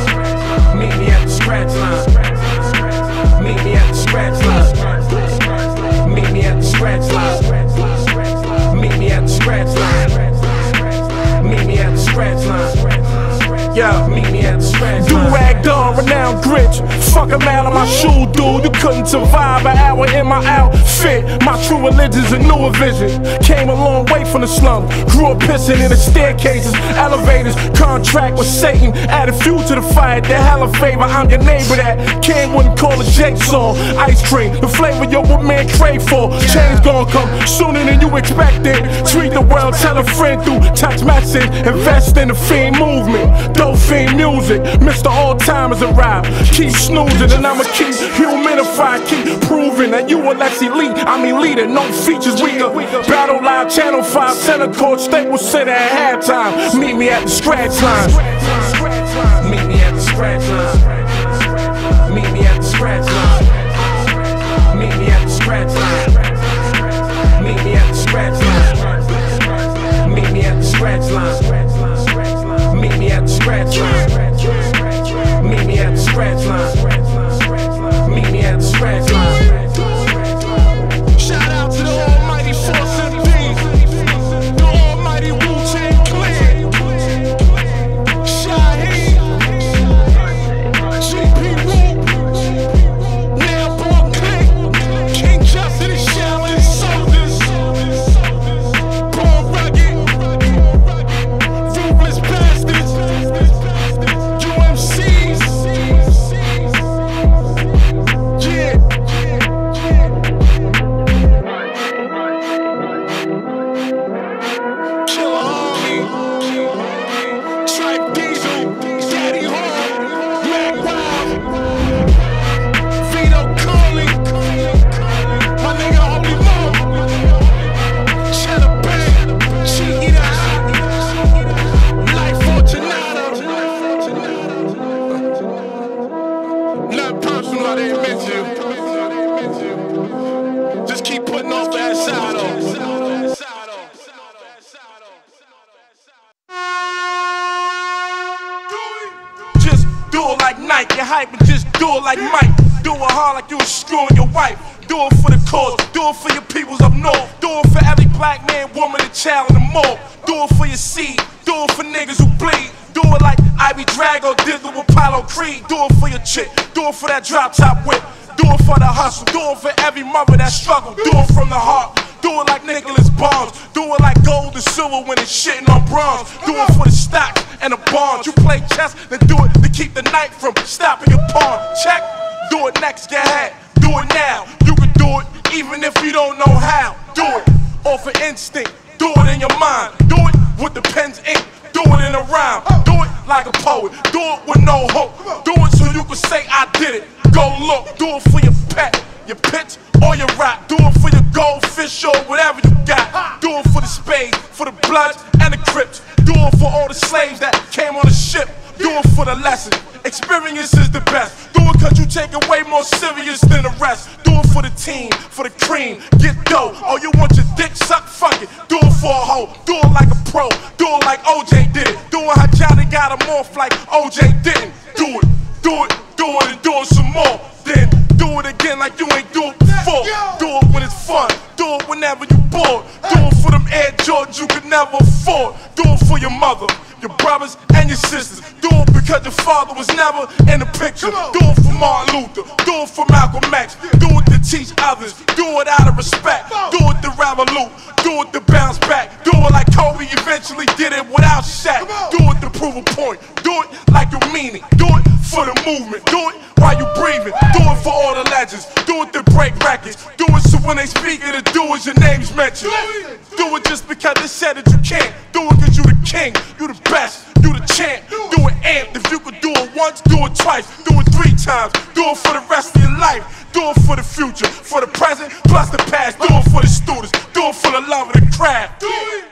Do-rag done, renowned gritch. Fuck a man on my shoe, dude. You couldn't survive an hour in my outfit. My true religion's a newer vision. Came a long way from the slum. Grew up pissing in the staircases, elevators. Contract with Satan. Added fuel to the fire. The hell of favor. I'm your neighbor that King wouldn't call a Jake song. Ice cream, the flavor your what man crave for. Change gon' come sooner than you expected. Treat the world, tell a friend through text message. Invest in the fiend movement. Dope fiend music. Mister All Timers arrive. Keep snoozing and I'ma keep humidified. Keep proving that you a less elite. I'm elite, no features weaker. Battle Live, Channel five, Center Court, Staples Center at halftime. Meet me at the scratch line. Meet me at the scratch line. Meet me at the scratch line. Meet me at the scratch line. Meet me at the scratch line. Meet me at the scratch line. Meet me at the scratch line. Meet me at the scratch line. Meet me at the scratch line. Shout out to the almighty Force and Beans, the almighty Wu-Tang Clan, Shaheed, G P Wu, now Born Click, King Justin and Shaolin Soldiers, Born Rugged, Ruthless Bastards, U M Cs, yeah. Killer Army, Tribe Diesel, Daddy Hall, Mac Wild, Vito Cooley, my nigga Holy Mo, Cheddar Bay, Cheetah, Life Fortunata. Not personal, I didn't mention you. Just keep putting off that side on. Just do it like Nike, you're hype, and just do it like Mike. Do it hard like you was screwing your wife. Do it for the cause, do it for your peoples up north. Do it for every black man, woman, and child in the mall. Do it for your seed, do it for niggas who bleed. Do it like Ivy Drago did with Apollo Creed. Do it for your chick, do it for that drop top whip. Do it for the hustle, do it for every mother that struggled. Do it from the heart, do it like Nicholas Barnes. Do it like gold and silver when it's shitting on bronze. Do it for the stock and the bonds. You play chess, then do it to keep the knight from stopping your pawn. Check, do it next, get ahead. Do it now, you can do it even if you don't know how. Do it off of instinct, do it in your mind. Do it with the pen's ink, do it in a rhyme. Do it like a poet, do it with no hope. Do it so you can say I did it. Go look, do it for your pet, your pitch, or your rap. Do it for your goldfish or whatever you got. Do it for the spades, for the bloods and the crips. Do it for all the slaves that came on the ship. Do it for the lesson. Experience is the best. Do it cause you take it way more serious than the rest. Do it for the team, for the cream. Get dough. Oh, you want your dick sucked? Fuck it. Do it for a hoe. Do it like a pro. Do it like O J did it. Do it how Johnny got him off like O J didn't. Do it, do it, do it and do it some more. Then do it again like you ain't do it before. Do it when it's fun. Do it whenever you bored. Do it for them Air Jordans you could never afford. Do it for your mother, your brothers, and your sisters. Do it because your father was never in the picture. Do it for Martin Luther. Do it for Malcolm X. Do it to teach others. Do it out of respect. Do it to revolute. Do it to bounce back. Do it like Kobe eventually did it without Shaq. Do it to prove a point. Do it like you mean it. Do it for the movement. Do it while you breathing. Do it for all the legends. Do it to break records. Do it so when they speak of the doers, your name's mentioned. Do it just because they said that you can't. Do it cause you the king, you the best, you the champ. Do it amped. If you could do it once, do it twice. Do it three times. Do it for the rest of your life. Do it for the future, for the present, plus the past. Do it for the students. Do it for the love of the craft. Do it.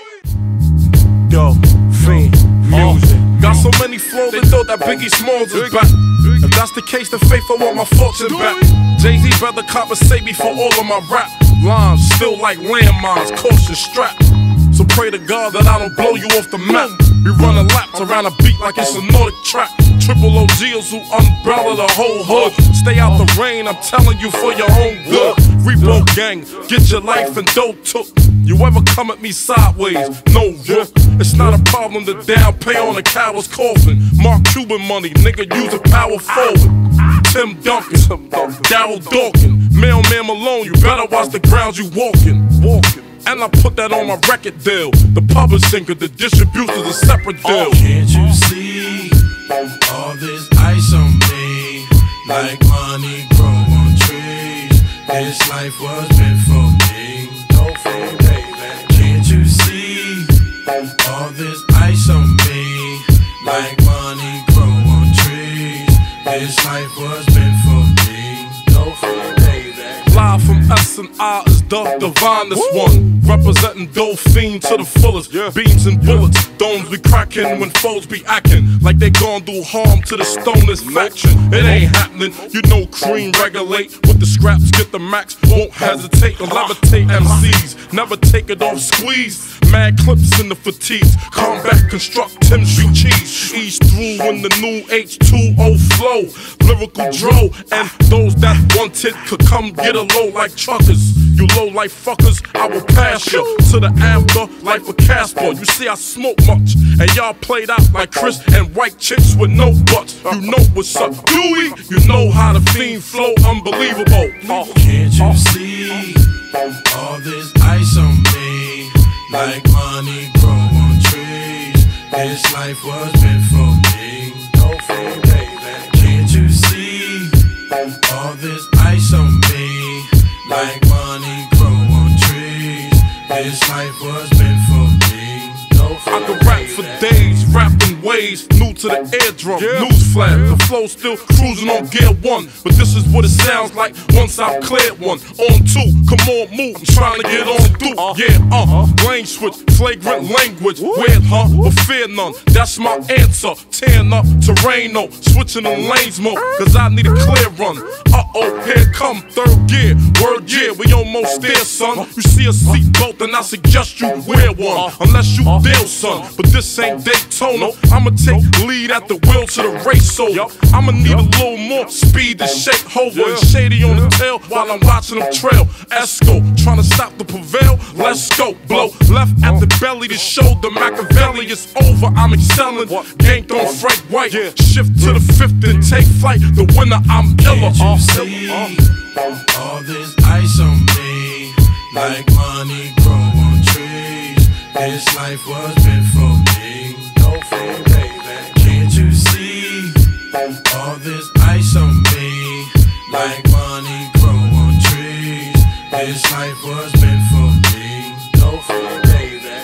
Yo, fiend, music. Got so many flows, they thought that Biggie Smalls was back. If that's the case, then faith, I want my fortune back. Jay-Z brother compensate me for all of my rap lines. Still like landmines, caution strap. So pray to God that I don't blow you off the map. We running laps around a beat like it's a Nordic track. Triple O G's who umbrella the whole hood. Stay out the rain, I'm telling you for your own good. Repo gang, get your life and dough took. You ever come at me sideways? No, yeah. It's not a problem to down pay on a coward's coffin. Mark Cuban money, nigga, use a power forward. Tim Duncan, Daryl Dawkins, Mailman Malone, you better watch the ground you walking. Walking. And I put that on my record deal. The publishing, cause the distribution's a separate deal. Oh, can't you see all this ice on me? Like money grow on trees. This life was meant for me. No fame, baby. Can't you see all this ice on me? Like money grow on trees. This life was meant for me. No fame, baby. Live from S and I is the divinest one. Representing Dolphine to the fullest. Yeah. Beams and bullets. Domes be cracking when foes be acting like they gon' do harm to the stoneless faction. It ain't happening. You know cream regulate. With the scraps get the max. Won't hesitate to levitate M Cs. Never take it off squeeze. Mad clips in the fatigues. Combat construct Tim Street cheese. Ease through when the new H two O flow. Lyrical dro. And those that wanted could come get a low like truckers. You low like fuckers, I will pass you to the after life of Casper. You see I smoke much, and y'all played out like Chris and white chicks with no butts. You know what's up, Dewey. You know how the fiend flow, unbelievable. Oh, can't you see all this ice on me? Like money grow on trees. This life was meant for me. No fame, baby. Can't you see all this ice on me? Like money grow on trees. This life was meant for me. No fame, I can rap for days, rapping ways, new to the eardrum. Yeah. Newsflash, yeah. The flow still cruising on gear one, but this is what it sounds like once I've cleared one. On two, come on, move, I'm trying to get on through. Uh, yeah, uh, uh, lane switch, flagrant language, weird, huh? But fear none, that's my answer. Tearing up Terreno, switching the lanes more, cause I need a clear run. Uh oh, here come third gear, word yeah, we almost there, son. You see a seatbelt, and I suggest you wear one, unless you deal, son. But this ain't Daytona. I'ma take lead at the wheel to the race, so I'ma need a little more speed to shake Hover and Shady on the tail while I'm watching them trail. Esco, trying to stop the prevail. Let's go, blow left at the belly to show the Machiavelli is over. I'm excelling, ganked on Frank White. Shift to the fifth and take flight. The winner, I'm iller. Can't you see all this ice on me? Like money grow on trees. This life was meant for me. No fame, baby. Can't you see all this ice on me? Like money grow on trees. This life was meant for me. No fame, baby.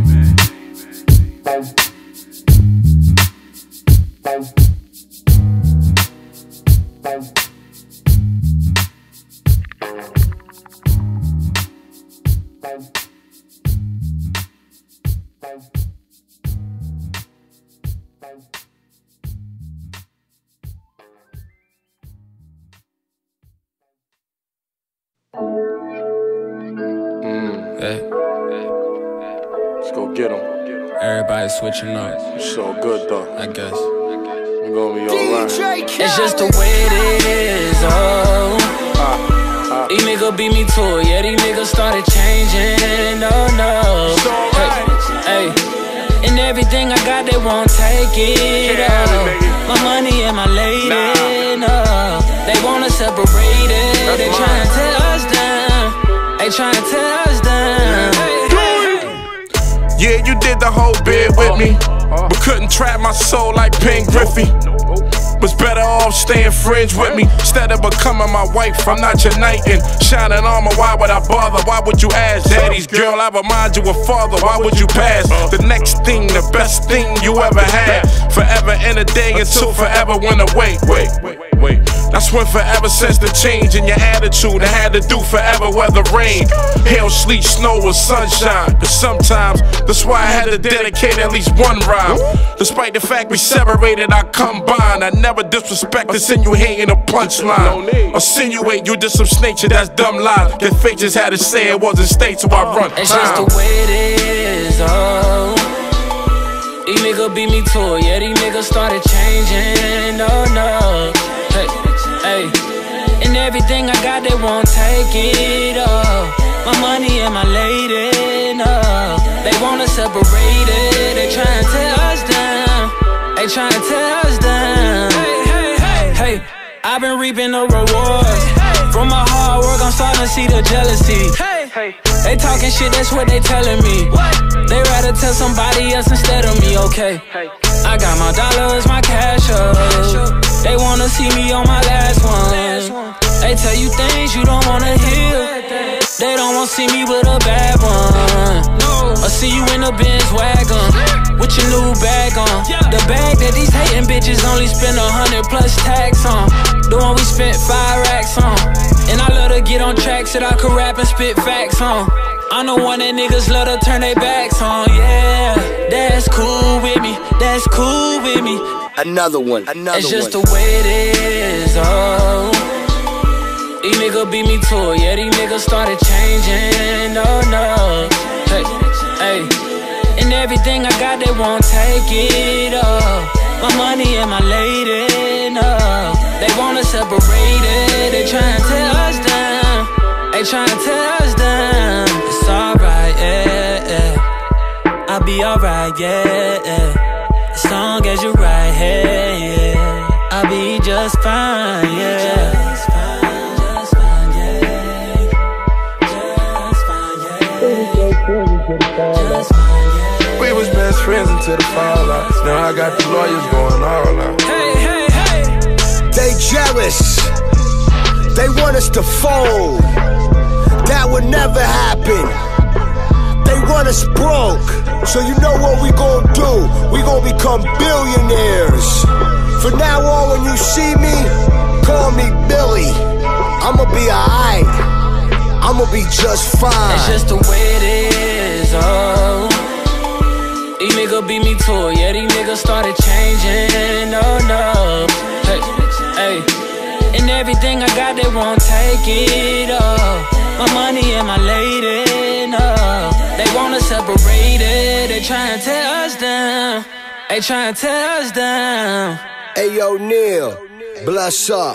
Hey. Let's go get him. Everybody switching up. It's so good though. I guess. We're gonna be alright. It's just the way it is, oh. Ah, ah. These niggas beat me to it, yeah, these niggas started changing, oh no. Hey, hey. And everything I got, they won't take it, oh. My money and my lady, no. They wanna separate it, they tryna tear us down. They tryna tear us down. Yeah, you did the whole bit with me, but couldn't trap my soul like Pen Griffey. Was better off staying friends with me instead of becoming my wife. I'm not your knight in shining armor. Why would I bother? Why would you ask? Daddy's girl, I remind you of father. Why would you pass? The next thing, the best thing you ever had. Forever in a day until forever went away. Wait, wait, wait. That's when forever sensed the change in your attitude. I had to do forever weather rain, hail, sleet, snow, or sunshine. Cause sometimes that's why I had to dedicate at least one rhyme. Despite the fact we separated, I combined. I never disrespect this in you hating a punchline. Insinuate you did some snake shit, that's dumb lies. That fake just had to say it wasn't state, so I run. It's just the way it is, oh. These niggas beat me to it, yeah, these niggas started changing, oh no. Hey, hey. And everything I got, they won't take it, oh. My money and my lady, no. They wanna separate it, they tryna tear us down. They tryna tear us down. Hey, hey, hey, hey. I've been reaping the rewards. From my hard work, I'm starting to see the jealousy. Hey, hey. They talking shit, that's what they telling me. They rather tell somebody else instead of me, okay. I got my dollars, my cash up. They wanna see me on my last one. They tell you things you don't wanna hear. They don't wanna see me with a bad one. Or see you in a Benz wagon with your new bag on. The bag that these hating bitches only spend a hundred plus tax on. The one we spent five racks on. And I love to get on tracks that I could rap and spit facts on. I'm the one that niggas love to turn their backs on. Yeah, that's cool with me. That's cool with me. Another one, another one. It's just one. The way it is, oh. These niggas beat me to it, yeah, these niggas started changing, no, no. Hey, hey. And everything I got, they won't take it, oh. My money and my lady, no. They wanna separate it, they tryna tear us down. They tryna tear us down. It's alright, yeah, yeah. I'll be alright, yeah, yeah. As long as you're right here, yeah. I'll be just fine, yeah. We was best friends until the fallout. Now I got the lawyers going all out. Hey, hey, hey. They jealous. They want us to fold. That would never happen. They want us broke. So you know what we gon' do? We gon' become billionaires. From now on, when you see me, call me Billy. I'ma be alright. I'ma be just fine. It's just the way it is, oh. These niggas beat me to it, yeah, these niggas started changing, no, no. Hey, hey. And everything I got, they won't take it, oh. My money and my lady, no. They wanna separate it, they tryna tear us down. They tryna tear us down. Hey, yo, Neil, bless up.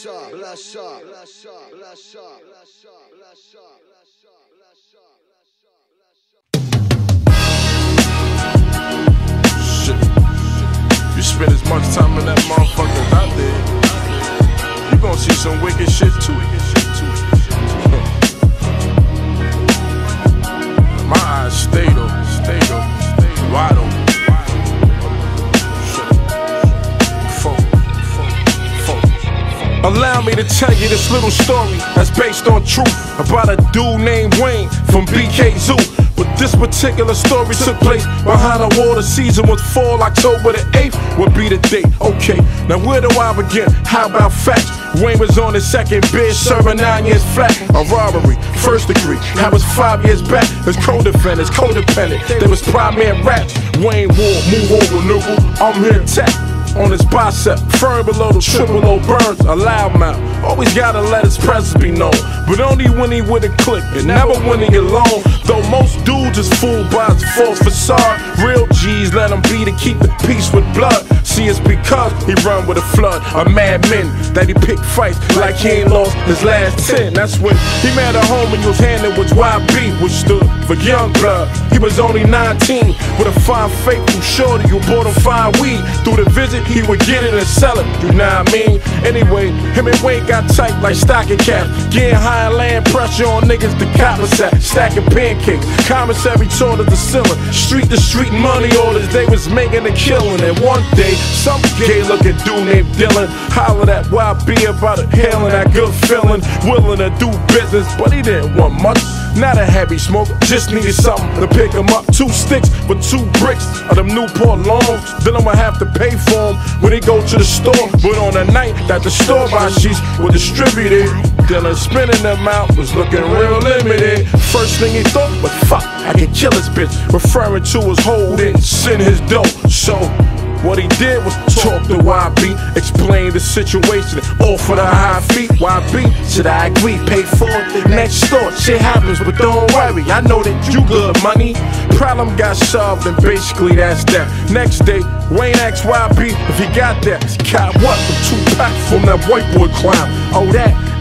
Shit. You spend as much time in that motherfucker as I did, you gon' see some wicked shit too. My eyes stay though, stay though, wide open. Allow me to tell you this little story that's based on truth about a dude named Wayne from B K Zoo. But this particular story took place behind a wall. The season was fall, October the eighth would be the date. Okay, now where do I begin? How about facts? Wayne was on his second bid, serving nine years flat. A robbery, first degree. That was five years back. His co-defendants, codependent. They was primary raps. Wayne Ward, move over, nigga. I'm here to tap. On his bicep, firm below the triple O burns, a loud mouth. Always gotta let his presence be known, but only when he with a click, and never when he alone. Though most dudes is fooled by his false facade, real G's let him be to keep the peace with blood. See, it's because he run with a flood of madmen that he pick fights like he ain't lost his last ten. That's when he met a home and he was handed with Y B, which stood for young blood. He was only nineteen with a fine faithful shorty who bought him fine weed. Through the visit, he would get it and sell it, you know what I mean? Anyway, him and Wayne got tight like stocking caps, getting high and laying pressure on niggas to copper-sack, stacking pancakes. Commissary taught us the ceiling, street to street money orders, they was making a killing. And one day, some gay-looking dude named Dylan hollered at Y B about it, hailing that good feeling, willing to do business, but he didn't want much. Not a heavy smoker, just needed something to pick him up. Two sticks with two bricks of them Newport longs. Dylan would have to pay for them when he go to the store. But on the night that the store-bought sheets were distributed, Dylan spinning them out was looking real limited. First thing he thought was, fuck, I can kill this bitch, referring to his hold in, send his dough. So what he did was talk to Y B, explain the situation, offer the high fee. Y B said, I agree, pay for it next door. Shit happens, but don't worry, I know that you good money. Problem got solved, and basically that's that. Next day, Wayne asked Y B if he got that. He got what? From two packs from that white boy clown. Oh, that?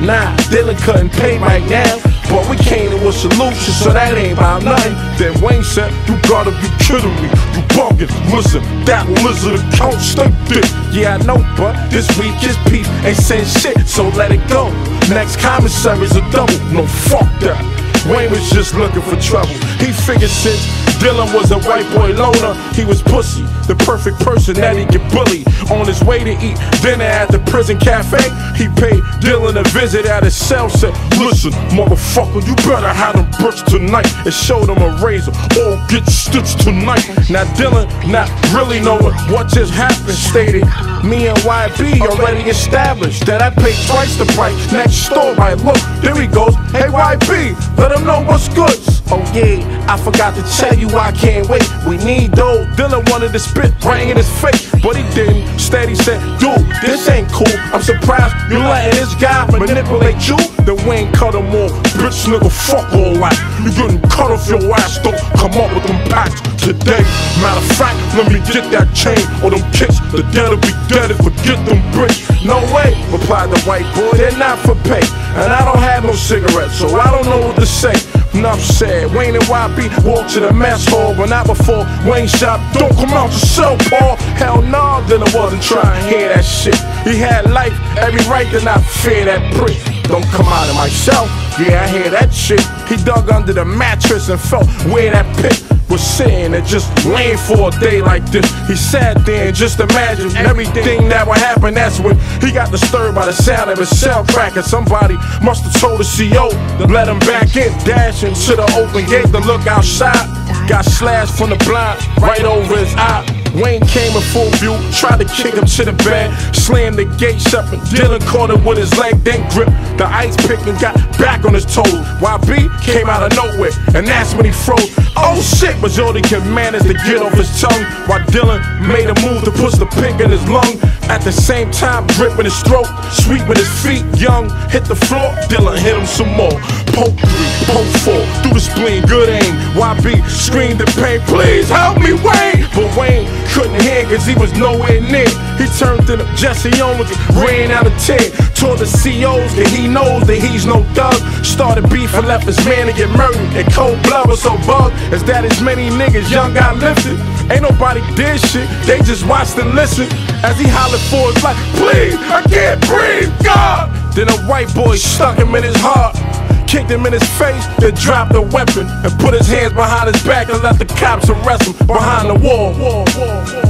Nah, Dylan couldn't pay right now, but we came to a solution, so that ain't about nothing. Then Wayne said, you gotta be kidding me, you bugging. Listen, that lizard account stay dick. Yeah, I know, but this week his piece ain't saying shit, so let it go. Next commissary's a double, no fuck that. Wayne was just looking for trouble. He figured since Dylan was a white boy loner, he was pussy, the perfect person that he could bully. On his way to eat dinner at the prison cafe, he paid Dylan a visit at his cell. Said, listen, motherfucker, you better have them bricks tonight. And showed him a razor, all get stitched tonight. Now Dylan, not really knowing what just happened, stated, me and Y B already established that I paid twice the price. Next store, right, look, there he goes. Hey Y B, let him know what's good. Oh yeah, I forgot to tell you I can't wait. We need those. Dylan wanted to spit right in his face, but he didn't. Instead he said, dude, this ain't cool. I'm surprised you letting this guy manipulate you. Then Wayne cut him off. Bitch nigga, fuck all that. You getting cut off your ass, don't come up with them packs today. Matter of fact, let me get that chain or them kicks. The dead'll be dead if forget them bricks. No way, replied the white boy, they're not for pay. And I don't have no cigarettes, so I don't know what to say. Enough said, Wayne and Y B walked to the mess hall, but not before Wayne shot, don't come out to sell, Paul. Hell nah, Dylan wasn't trying to hear that shit. He had life, every right to not fear that prick. Don't come out of myself, yeah I hear that shit. He dug under the mattress and felt where that pit was sitting and just laying for a day like this. He sat there and just imagined everything that would happen. That's when he got disturbed by the sound of his cell cracking. Somebody must have told the C O to let him back in. Dashing to the open gate to look outside, got slashed from the blind right over his eye. Wayne came in full view, tried to kick him to the bed, slammed the gate shut, and Dylan caught him with his leg, then gripped the ice pick and got back on his toes. Y B came out of nowhere, and that's when he froze. Oh shit, but Jordy can manage to get off his tongue, while Dylan made a move to push the pick in his lung. At the same time, gripping his throat, sweeping his feet. Young hit the floor, Dylan hit him some more. Poke three, poke four, through the spleen, good aim. Y B screamed in pain, please help me, Wayne. But Wayne couldn't hear cause he was nowhere near. He turned to the Jesse Owens and ran out of ten. Toward the C Os cause he knows that he's no thug. Started beef and left his man to get murdered. And cold blood was so bugged as that as many niggas young got lifted. Ain't nobody did shit, they just watched and listened as he hollered for his life, please, I can't breathe, God. Then a white boy stuck him in his heart, kicked him in his face, then dropped the weapon and put his hands behind his back and let the cops arrest him behind the wall. wall, wall, wall.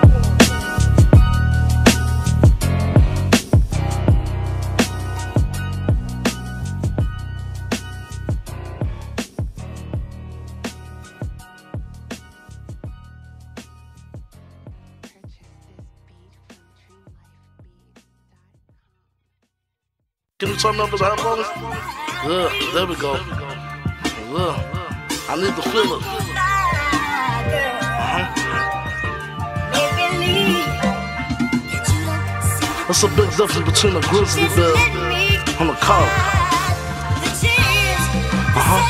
Can you turn me up to the headphones? Good, there we go. Good. I need to feel it. Uh-huh. What's the big difference between a grizzly bear and a cub? Uh-huh.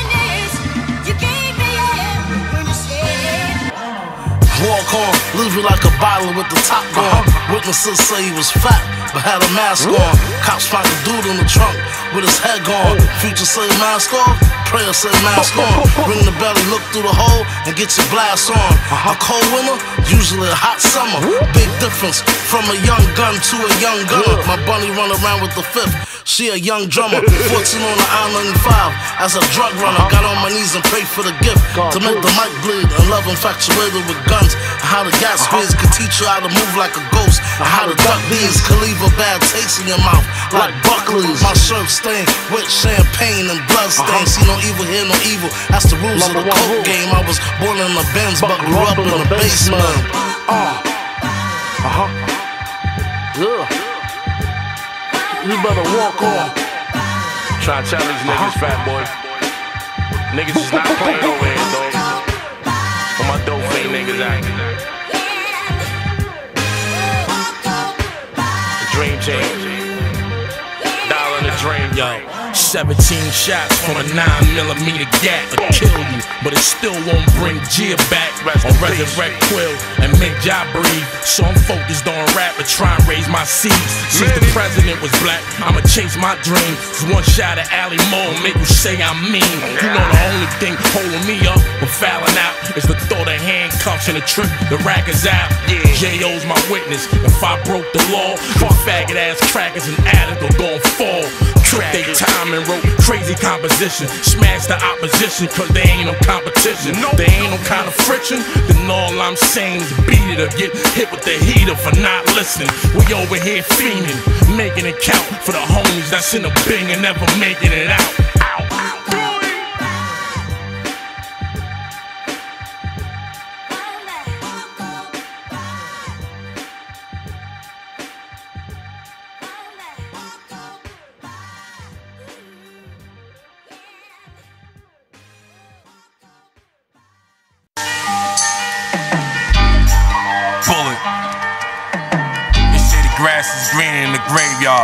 Walk on, leave you like a bottle with the top gone. Witnesses say he was fat, but had a mask on. Cops find a dude in the trunk with his head gone. Future say mask off, prayer say mask on. Ring the belly, look through the hole, and get your blast on. A cold winter, usually a hot summer. Big difference from a young gun to a young gunner. My bunny run around with the fifth, she a young drummer. fourteen on the I ninety-five, as a drug runner. Got on my knees and prayed for the gift to make the mic bleed. And love infatuated with guns. How the gas squeeze could teach you how to move like a ghost. And how to duck these could leave a bad taste in your mouth like Buckley's. My shirt stained with champagne and blood stains. See no evil, hear no evil. That's the rules of the coke game. I was born in the Benz, but grew up in the basement. Uh huh. Yeah. You better walk on. Try to tell these niggas, fat boy. Niggas is not playing over here, dog. For my dope fiend niggas out. The dream team. Dollar in the dream, yo. seventeen shots from a nine millimeter gat will kill you, but it still won't bring Gia back or resurrect Quill and make Ja breathe. So I'm focused on rap and try and raise my seeds. Since the president was black, I'ma chase my dream. It's one shot at Alley Moore, make you say I'm mean. You know the only thing holding me up from fouling out is the thought of handcuffs and the trip the rack is out. Yeah, J O's my witness. If I broke the law, my faggot ass crackers and addicts are gon' fall. Took they time and wrote crazy composition. Smashed the opposition cause they ain't no competition. There ain't no kind of friction. Then all I'm saying is beat it or get hit with the heater for not listening. We over here fiending, making it count for the homies that's in the bing and never making it out. Grass is green in the graveyard.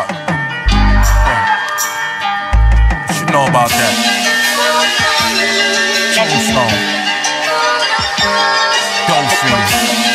What you know about that? Tombstone. Dolphins.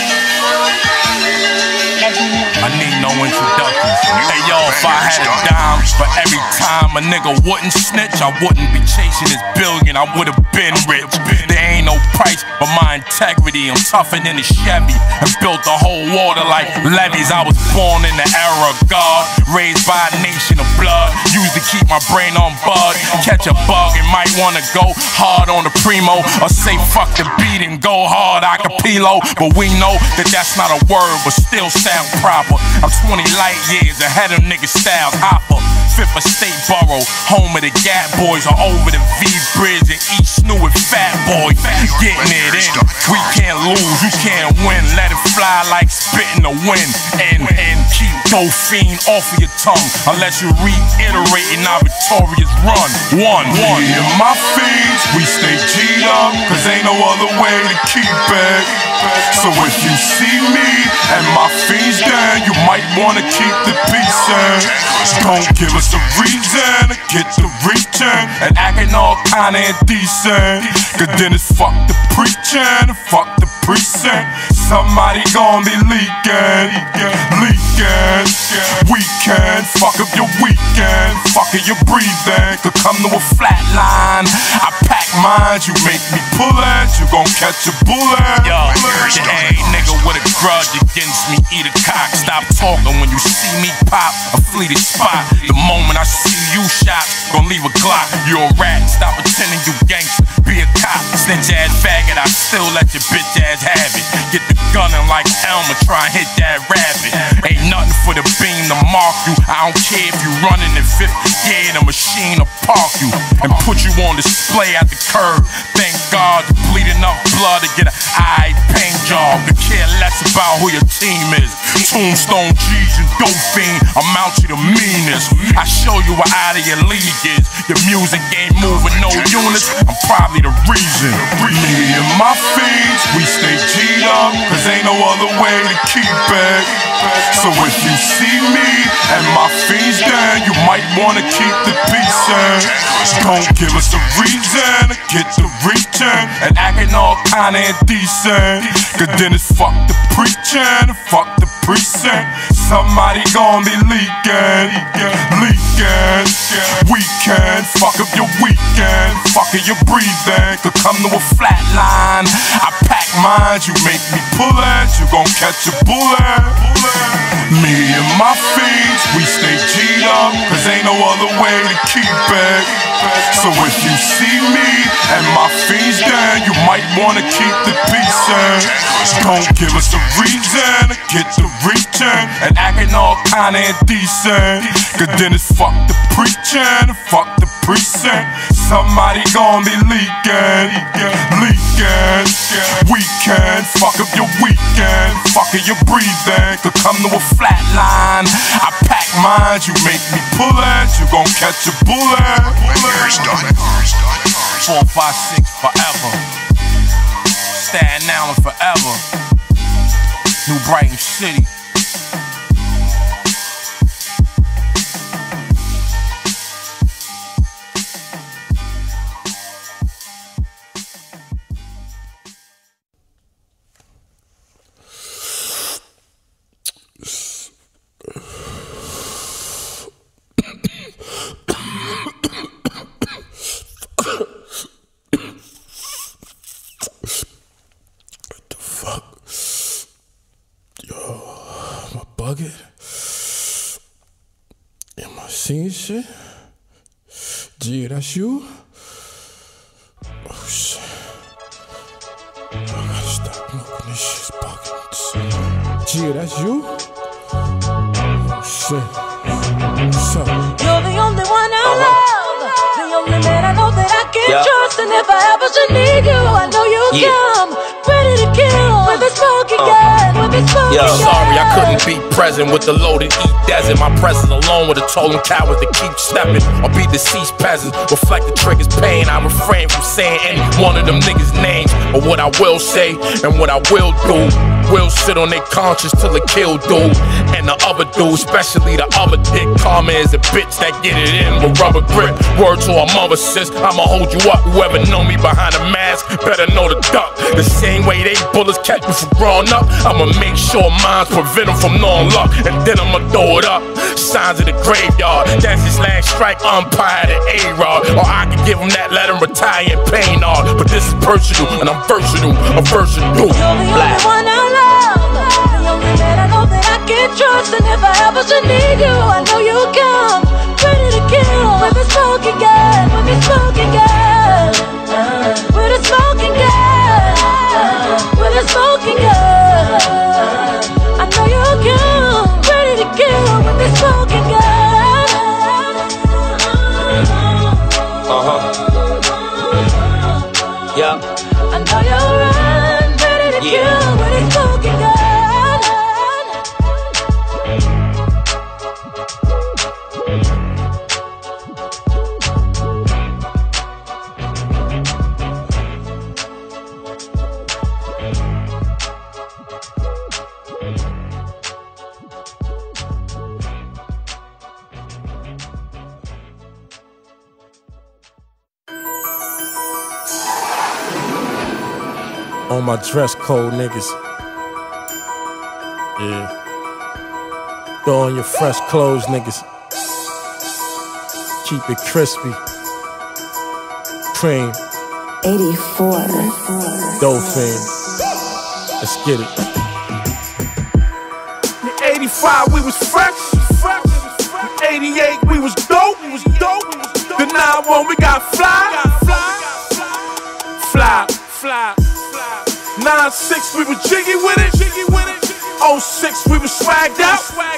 I need no introductions. Hey yo, if I had a dime for every time a nigga wouldn't snitch, I wouldn't be chasing this billion, I would've been rich. There ain't no price but my integrity. I'm tougher than a Chevy and built the whole water like levees. I was born in the era of God, raised by a nation of blood. Used to keep my brain on bud. Catch a bug and might wanna go hard on the primo, or say fuck the beat and go hard acapello. But we know that that's not a word, but still sound proper. I'm twenty light years ahead of niggas styles. Hopper, Fifth Estate Borough, home of the Gap Boys, are over the V Bridge and East New and Fat Boy. Getting it in, we can't lose, you can't win. Let it fly like spit in the wind. And, and keep Dolphine off of your tongue unless you reiterating our victorious run. One, one. Me and my fiends, we stay G'd up, cause ain't no other way to keep it. So if you see me and my fiends down, you might wanna keep the peace in. Don't give us a reason to get the reaching and acting all kinda indecent. Cause then it's fuck the preaching and fuck the precinct. Somebody gon' be leaking, leaking. Weekend, fuck up your weekend, fuck up your breathing. Could come to a flat line. I pack mine, you make me pull it, you gon' catch a bullet. Yo, hey nigga with a grudge against me, eat a cock. Stop talking when you see me pop a fleeted spot. The moment I see you shot, gon' leave a Glock. You a rat, stop pretending you gangster, be a cop. Snitch ass faggot, I still let your bitch ass have it. Get the gunning like Elmer, try and hit that rabbit. Ain't nothing for the beam to mark you. I don't care if you running in fifth gear, the machine will park you and put you on display at the curb. Thank God you bleed enough blood to get an eye paint job. Could care less about who your team is. Tombstone G's and Dolphine, I'm out to the meanest. I show you what out of your league is. Your music ain't moving no units, I'm probably the reason. Me and my fiends, we stay G'd up, cause ain't no other way to keep it. So if you see me and my fiends down, you might wanna keep the peace in. Don't give us a reason to get the reaching and acting all kinda indecent. Cause then it's fuck the preaching and fuck the precinct. Somebody gon' be leaking, leaking. Weekend, fuck up your weekend, fuck up your breathing. Could come to a flat line. I pack mine, you make me pull it, you gon' catch a bullet. Me and my fiends, we stay G'd up, cause ain't no other way to keep it. So if you see me and my fiends down, you might wanna keep the peace in. Don't give us a reason to get the reaching and acting all kinda indecent. Cause then it's fuck the preaching and fuck the precinct. Somebody gon' be leaking, leaking. Weekend, fuck up your weekend, fuck up your breathing. Could come to a flat line. I pack mine, you make me pull it, you gon' catch a bullet. Four, five, six, forever. Staten Island forever. New Brighton City. seventeen shit? Gee, that's you? Oh shit. I gotta stop looking, this shit's bugging. Gee, that's you? Oh shit. What's up? You're the only one I uh-huh. love, the only man I know that I can yeah. trust. And if I ever should need you, I know you'll yeah. come, ready to kill with a smoking uh-huh. gun, with a smoking Yo, gun. Sorry, I couldn't be present with the loaded eat desert. My presence alone with a told them cowards to keep stepping or be deceased peasants. Reflect the trigger's pain. I refrain from saying any one of them niggas' names, but what I will say and what I will do will sit on their conscience till it kill dude. And the other dude, especially the other dick, karma is a bitch that get it in with rubber grip. Word to our mother, sis, I'ma hold you up. Whoever know me behind a mask better know the duck. The same way they bullets catch me from growing up, I'ma make sure mines prevent them from knowing luck. And then I'ma throw it up. Signs of the graveyard, that's his last strike, umpire the A-Rod. Or I could give him that, let him retire in pain all. But this is personal, and I'm versatile, a versatile. You're the only one I love, the only man I know that I can trust. And if I ever should need you, I know you'll come, ready to kill with a smoking gun, with a smoking gun, with a smoking gun, with a smoking gun. I know you'll come, ready to kill with a smoking gun. Uh huh. Yeah. I know you'll run, ready to yeah. kill with a smoking gun. On my dress code niggas. Yeah. Throw on your fresh clothes niggas. Keep it crispy. Cream. eighty-four. Dolphin. Let's get it. In eighty-five we was fresh. In eighty-eight we was dope. The nine one we got fly. Fly. Fly. nine six we was jiggy with it. oh six we was swagged out.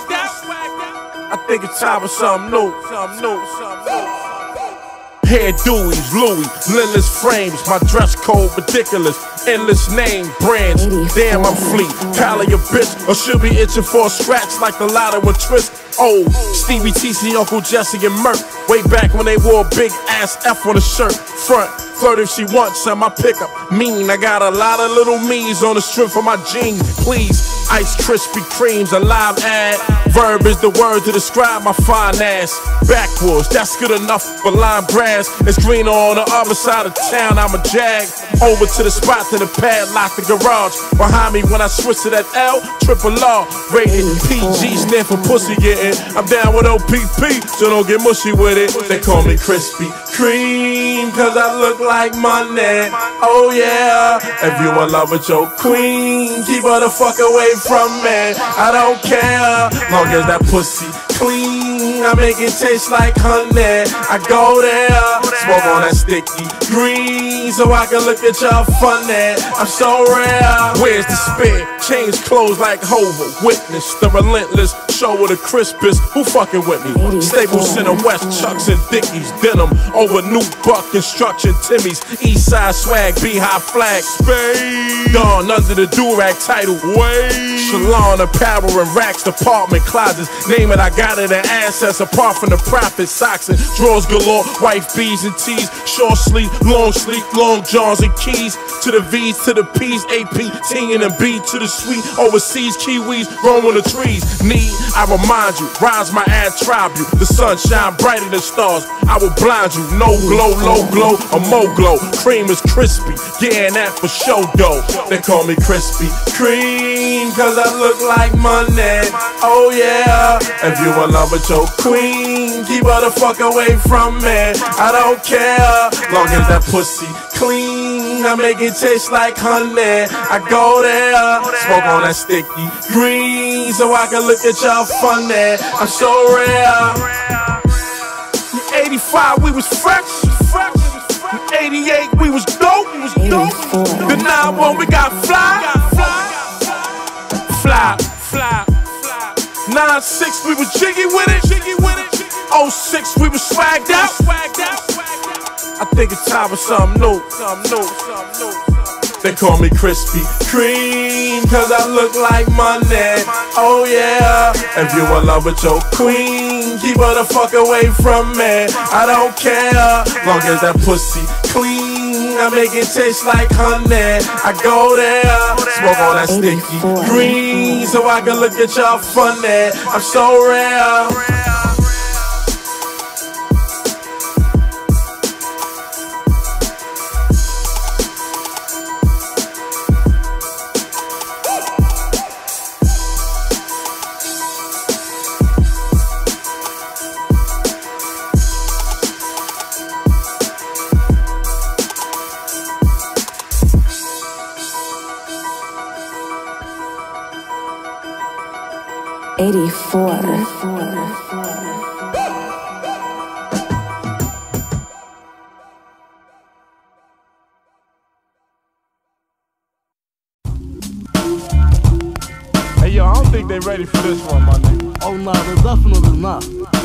I think it's time for something new. Something new. Something new. Hair Deweys, Louis, limitless frames. My dress code ridiculous. Endless name, brands. Damn, I'm fleet. Collar your bitch, or she'll be itching for a scratch like the ladder with twist. Oh, Stevie T C, Uncle Jesse, and Merc. Way back when they wore a big ass F on the shirt. Front, flirt if she wants, and my pickup mean. I got a lot of little me's on the strip for my jeans. Please, Ice Krispy Kremes, a live ad. Verb is the word to describe my fine ass. Backwards, that's good enough for lime grass. It's greener on the other side of town. I'm a jag. Over to the spot to the padlock, the garage. Behind me when I switch to that L, triple R. Rated P G, stand for pussy getting. I'm down with O P P, so don't get mushy with it. They call me Krispy Kreme, cause I look like money. Oh yeah. If you in love with your queen, keep her the fuck away from me. I don't care, long as that pussy clean. I make it taste like honey. I go there, smoke on that sticky green, so I can look at y'all funny. I'm so rare. Where's the spit? Change clothes like Hova. Witness the relentless show with the crispest. Who fucking with me? Staples Center West, Chucks and Dickies, denim over New Buck Construction, Timmy's East Side swag, Beehive flag, Spade. Dawn under the do-rag title. Way. Shalon apparel and racks, department closets. Name it, I got it in assets. Apart from the profit, socks and drawers galore, wife B's and T's, short sleeve, long sleeve, long johns and keys. To the V's, to the P's, A P, T and a B to the sweet. Overseas kiwis, growing the trees. Need, I remind you, rise my ad tribute. The sun shine brighter than stars. I will blind you. No glow, low glow, or mo glow. Cream is crispy, getting that for show dough. They call me Krispy Kreme, cause I look like money. Oh yeah. If you in love with your queen, keep her the fuck away from me. I don't care, long as that pussy clean. I make it taste like honey. I go there, smoke on that sticky green, so I can look at y'all funny. I'm so rare. eighty-five, we was fresh. In eighty-eight, we was dope. The nine one, we got fly. Fly, fly. nine six, we was jiggy with it. oh six, we was swagged out. I think it's time for something new. They call me Krispy Kreme, cause I look like money. Oh yeah. If you in love with your queen, keep her the fuck away from me. I don't care, long as that pussy clean. I make it taste like honey. I go there, smoke all that sticky green, so I can look at y'all funny. I'm so rare. eighty-four. Hey yo, I don't think they ready for this one, my nigga. Oh no, they're definitely not.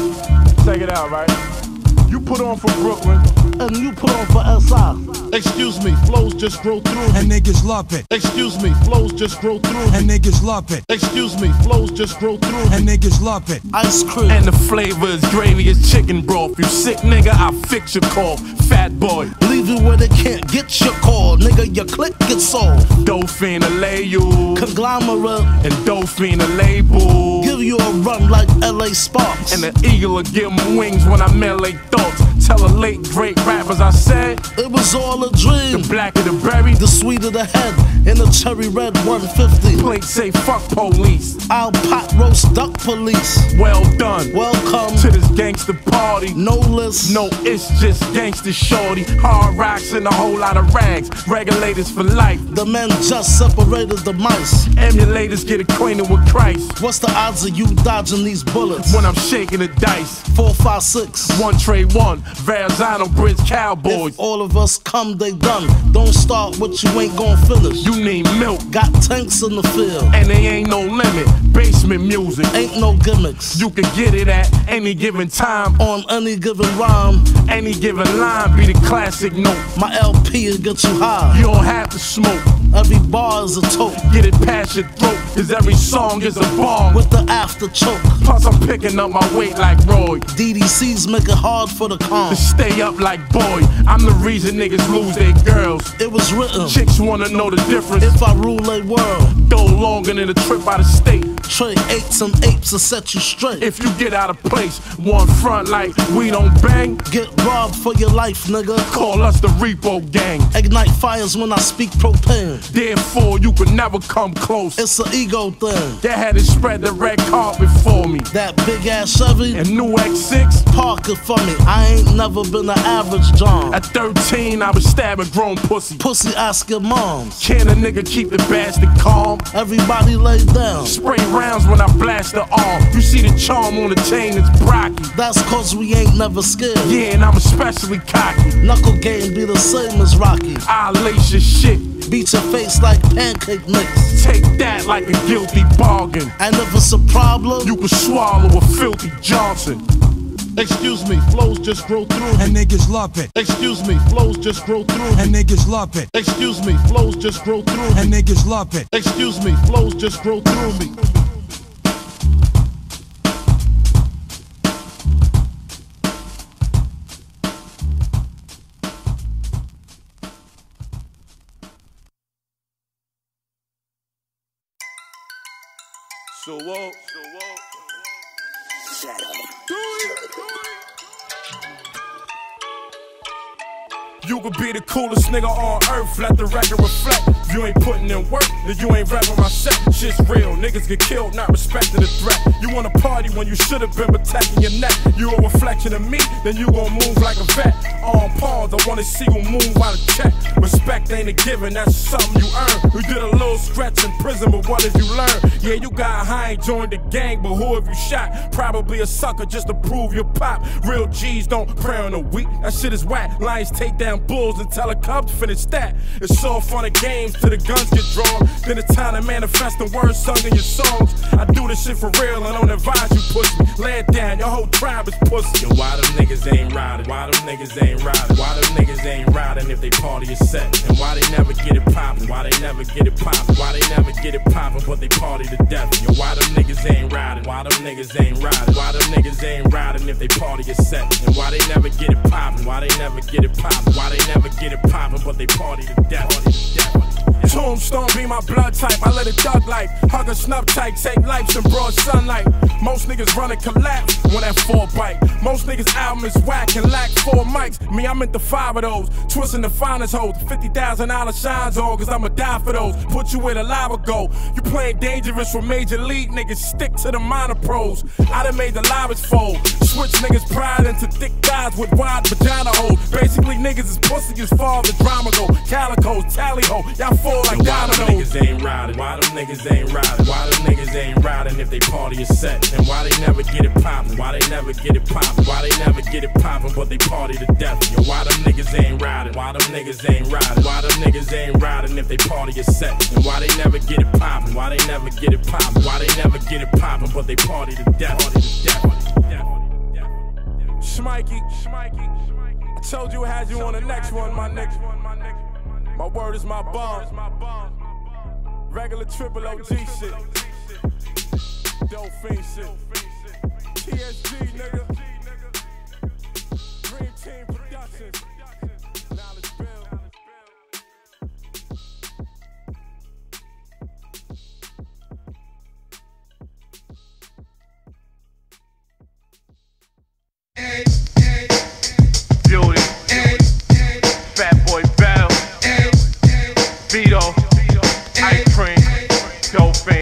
Check it out, right? You put on for Brooklyn, and you put on for S I. Excuse me, flows just grow through me. And niggas love it. Excuse me, flows just grow through me. And niggas love it. Excuse me, flows just grow through me. And niggas love it. Ice cream. And the flavor is gravy, is chicken broth. You sick nigga, I fix your cough. Fat boy. Leave you where they can't get your call. Nigga, your click gets off. Dolphin to lay you. Conglomerate. And Dolphin to label. Give you a run like L A Sparks. And the eagle will give them wings when I melee thoughts. Tell the late great rappers I said it was all a dream. The blacker the berry, the sweeter the head. In the cherry red one fifty. Plate say fuck police. I'll pot roast duck police. Well done. Welcome to this gangster party. No list. No, it's just gangster shorty. Hard rocks and a whole lot of rags. Regulators for life. The men just separated the mice. Emulators get acquainted with Christ. What's the odds of you dodging these bullets? When I'm shaking the dice. Four, five, six. One trade one. Verrazano Bridge Cowboys. If all of us come, they done. Don't start what you ain't gon' finish. You need milk. Got tanks in the field. And they ain't no limit. Basement music. Ain't no gimmicks. You can get it at any given time. On any given rhyme. Any given line be the classic note. My L P will get you high. You don't have to smoke. Every bar is a tote. Get it past your throat, cause every song is a bomb. With the after choke. Plus I'm picking up my weight like Roy. D D Cs make it hard for the calm. To stay up like boy. I'm the reason niggas lose their girls. It was written. Chicks wanna know the difference. If I rule a world. Though longer than a trip out of state. Trade eights and apes to set you straight. If you get out of place, one front like we don't bang. Get robbed for your life, nigga. Call us the Repo Gang. Ignite fires when I speak propane. Therefore you could never come close. It's an ego thing. They had to spread the red carpet for me. That big ass Chevy and new X six. Park it for me. I ain't never been an average John. At thirteen I was stabbing grown pussy. Pussy asking moms. Can a nigga keep the bastard calm? Everybody lay down. Spray rounds when I blast the arm. You see the charm on the chain, it's Brocky. That's cause we ain't never scared. Yeah, and I'm especially cocky. Knuckle game be the same as Rocky. I'll lace your shit. Beat your face like pancake mix. Take that like a guilty bargain. And if it's a problem, you can swallow a filthy Johnson. Excuse me, flows just grow through me. And niggas love it. Excuse me, flows just grow through me. And niggas love it. Excuse me, flows just grow through me. And niggas love it. Excuse me, flows just grow through me. So what? So what? Do it. You could be the coolest nigga on earth, let the record reflect. If you ain't putting in work, then you ain't rapping my set. Shit's real, niggas get killed, not respecting the threat. You wanna party when you should've been protecting your neck. You a reflection of me, then you gon' move like a vet. On pawns, I wanna see you move out of check. Respect ain't a given, that's something you earn. You did a little stretch in prison, but what have you learned? Yeah, you got high and joined the gang, but who have you shot? Probably a sucker just to prove your pop. Real G's don't pray on the weak, that shit is whack. Lions take down bulls and tell a cub to finish that. It's all fun and games till the guns get drawn. Then it's time to manifest the words sung in your songs. I do this shit for real, I don't advise you pussy. Lay it down, your whole tribe is pussy. Yo, why them niggas ain't riding? Why them niggas ain't riding? Why them niggas ain't riding if they party is set? And why they never get it poppin'? Why they never get it poppin'? Why they never get it poppin', but they party to death? Yo, why them niggas ain't riding? Why them niggas ain't riding? Why them niggas ain't riding if they party is set? And why they never get it poppin'? Why they never get it poppin'? Why they never get it poppin', but they party to death? Party to death. Tombstone be my blood type, I let it thug like. Hug a snub tight, take lives in broad sunlight. Most niggas run and collapse when that four bite. Most niggas album is whack and lack four mics. Me, I'm into five of those, twisting the finest hoes. fifty thousand dollar shines on, cause I'ma die for those. Put you in a lava go. You playing dangerous for major league niggas, stick to the minor pros. I done made the lives fold. Switch niggas pride into thick thighs with wide vagina holes. Basically niggas is pussy as far as the drama go. Calicos, tally ho, y'all fall like dominoes. Why them niggas ain't riding? Why them niggas ain't riding? Why them niggas ain't riding if they party is set? And why they never get it poppin'? Why they never get it poppin'? Why they never get it poppin', but they party to death? Yo, why them niggas ain't riding? Why them niggas ain't riding? Why them niggas ain't riding if they party is set? And why they never get it poppin'? Why they never get it poppin'? Why they never get it poppin', but they party to death? Party to death. Schmikey, Schmikey, I told you I had you on the next one, my nigga. My word is my bond. Regular triple O G shit. Dope fiend shit. T S G, nigga. Dream Team Productions. Knowledge Bill. Beauty. Fat Boy Bell. Vito. Ice Cream. Dope fiend.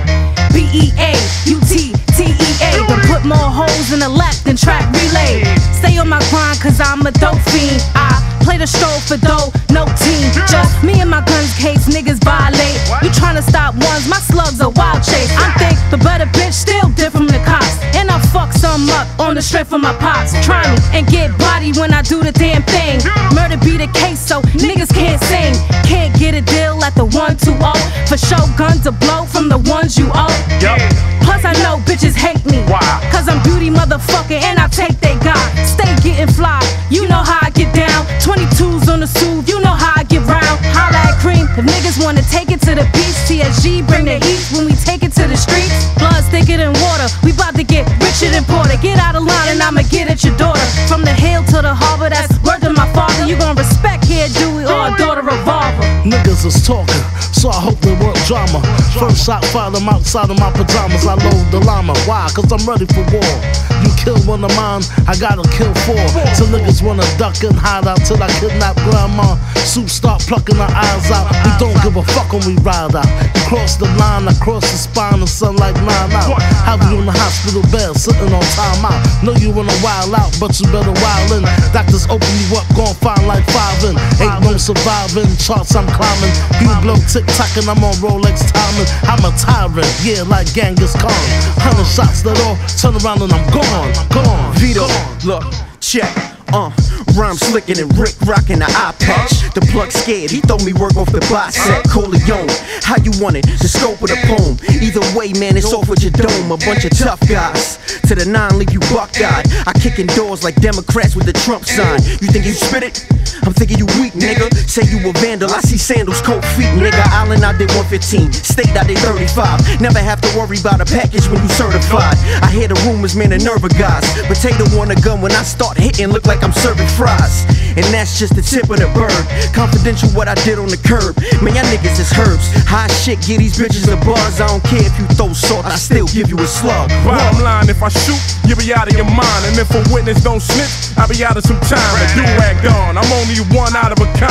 B E A U T T E A. But put more holes in the left than track relay. Stay on my grind cause I'm a dope fiend. I play the stroll for dough, no team. Just me and my guns case niggas violate. You tryna stop ones, my slugs are wild chase. I think the better bitch still different from the cops. And I fuck some up on the strength of my pops. Try me and get body when I do the damn thing. Murder be the case so niggas can't sing. Can't get a deal at the one two oh. For show guns to blow from the ones you owe. Plus I know bitches hate me. Cause I'm beauty motherfucker and I take they God. Stay getting fly, you know how I get down. twenty-twos on the soothe, you know how I get round. Holla at cream, if niggas wanna take it to the beach. T S G bring the heat when we take it to the streets. Blood's thicker than water, we bout to get richer than Porter. Get out of line and I'ma get at your daughter. From the hill to the harbor, that's word to my father. You gon' respect here, Dewey, or a daughter revolver. Niggas is talking, so I hope they want drama. First shot fired them outside of my pajamas. I load the llama, why? Cause I'm ready for war. You kill one of mine, I gotta kill four. So niggas wanna duck and hide out till I kidnap grandma. Soup start plucking her eyes out. We don't give a fuck when we ride out. You cross the line, I cross the spine, the sun like nine out. Have you in the hospital bed, sitting on time out. Know you wanna wild out, but you better wild in. Doctors open you up, gon' find like five in. Ain't no surviving, charts I'm climbing. You blow tick-tocking, I'm on Rolex timing. I'm a tyrant, yeah, like Genghis Khan. Hundred shots that all, turn around and I'm gone, gone. Vito, look, check. Uh, rhyme slickin' and Rick rockin' the eye patch. The plug scared, he throw me work off the bicep. Corleone, how you want it? The scope of the poem. Either way, man, it's off with your dome. A bunch of tough guys. To the nine, leave you buck-eyed. I kick in doors like Democrats with the Trump sign. You think you spit it? I'm thinking you weak, nigga. Say you a vandal, I see sandals, cold feet, nigga. Island, I did one fifteen. State, I did thirty-five. Never have to worry about a package when you certified. I hear the rumors, man, the nerve of guys. Potato on a gun when I start hitting, look like I'm serving fries. And that's just the tip of the bird. Confidential what I did on the curb. Man, y'all niggas is herbs. High shit, get these bitches a buzz. I don't care if you throw salt, I still give you a slug. Bottom line, if I shoot, you be out of your mind. And if a witness don't snitch, I be out of some time. A do-rag gone, I'm only one out of a kind.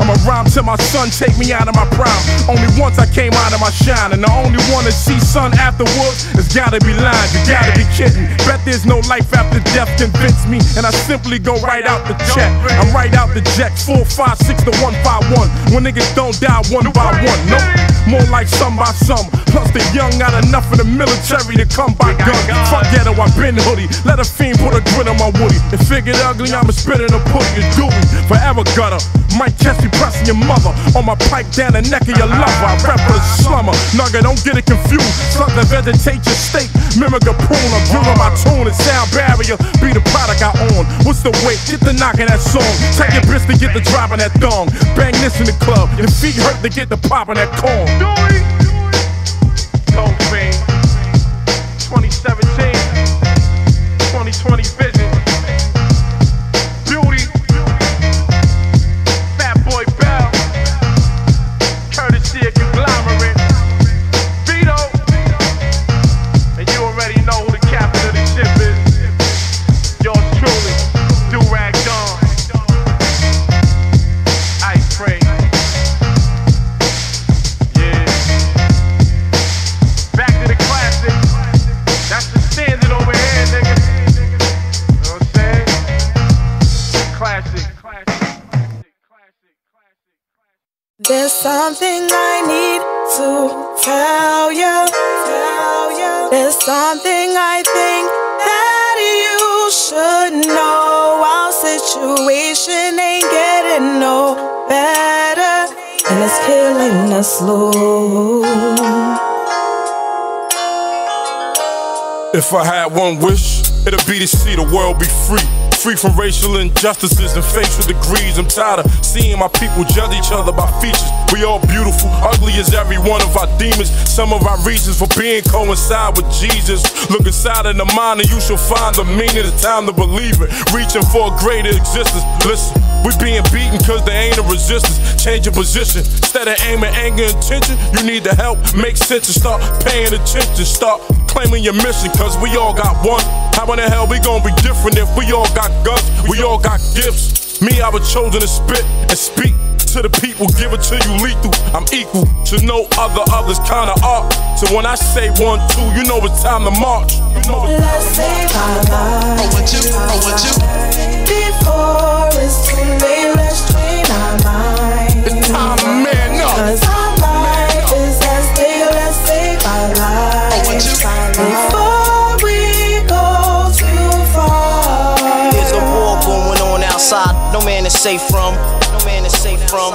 I'ma rhyme till my son take me out of my prime. Only once I came out of my shine, and the only one to see sun afterwards has gotta be lying. You gotta be kidding. Bet there's no life after death. Convince me, and I simply go right out the check. I'm right out the check. Four, five, six to one, five, one. When niggas don't die one by one. Nope. More like some by some. Plus the young got enough of the military to come by gun. Fuck ghetto, I been hoodie. Let a fiend put a grin on my woody. If figured ugly, I'ma spit in a pudding. You do it. Forever gutter. Might catch me pressing your mother on my pipe down the neck of your lover. I rap for the slumber. Nugget, don't get it confused. Slug the vegetate your state. Mimic a prune. I'm drilling my tune and sound barrier. Be the product I own. What's the weight? Get the knock of that song. Take your bitch to get the drop of that thong. Bang this in the club. Your feet hurt to get the pop of that corn. Dope Fiend, twenty seventeen, twenty twenty vision. Beauty, Fat Boy Bell, courtesy of Conglomerate. Vito, and you already know who the captain of the ship is. Yours truly, Do-Rag Dawn. Ice Pray. Yeah. Back to the classic. That's the standard over here, nigga. You know what I'm saying? Classic. There's something I need to tell you, tell you. There's something I think that you should know. Our situation ain't getting no better, and it's killing us slow. If I had one wish, it'd be to see the world be free. Free from racial injustices and facial degrees. I'm tired of seeing my people judge each other by features. We all beautiful, ugly as every one of our demons. Some of our reasons for being coincide with Jesus. Look inside of the mind and you shall find the meaning. It's time to believe it, reaching for a greater existence. Listen, we being beaten cause there ain't a resistance. Change your position, instead of aiming anger and tension, you need to help make sense and start paying attention. Start claiming your mission, cause we all got one. How in the hell we gonna be different if we all got guns, we all got gifts? Me, I was chosen to spit and speak to the people, give it to you lethal. I'm equal to no other, others kind of art. So when I say one, two, you know it's time to march. You know it's Let's save our lives. Oh, with you, oh, with you. Before it's too late, let's train our minds. It's time to man up. Cause our life is at stake, let's save our lives. Before we go too far. There's a war going on outside, no man is safe from. No man is safe from.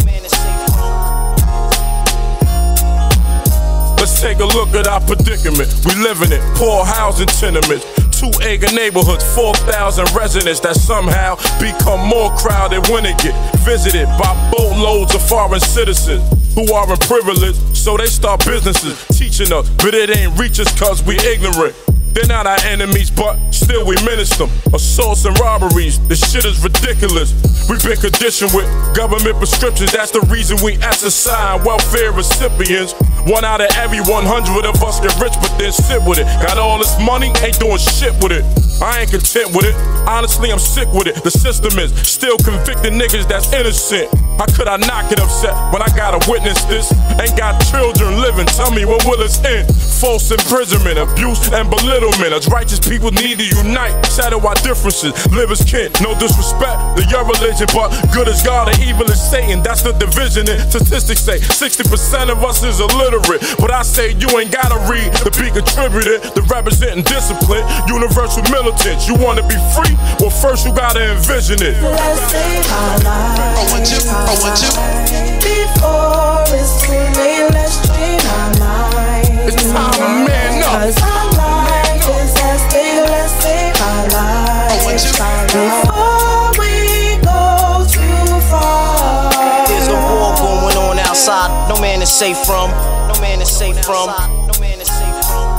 Let's take a look at our predicament. We live in it, poor housing tenements. Two acre neighborhoods, four thousand residents that somehow become more crowded when they get visited by boatloads of foreign citizens who are in privilege, so they start businesses teaching us, but it ain't reach us cause we ignorant. They're not our enemies, but still we menace them. Assaults and robberies, this shit is ridiculous. We've been conditioned with government prescriptions, that's the reason we assign welfare recipients. One out of every one hundred of us get rich, but then sit with it. Got all this money, ain't doing shit with it. I ain't content with it, honestly I'm sick with it. The system is still convicting niggas that's innocent. How could I not get upset when I gotta witness this? Ain't got children living, tell me when will it end? False imprisonment, abuse and belittlement. Us righteous people need to unite, shadow our differences, live as kin. No disrespect to your religion, but good is God and evil is Satan. That's the division, and statistics say sixty percent of us is illiterate. But I say you ain't gotta read to be contributed, to representing discipline, universal militants. You wanna be free? Well first you gotta envision it. Let's save our lives. Oh, with you, oh, with you. Before it's too late, let's train our minds. It's time to man up. Cause our life is at stake, let's save our lives. Before we go too far. There's a war going on outside, no man is safe from. No man is safe from. No man is safe from.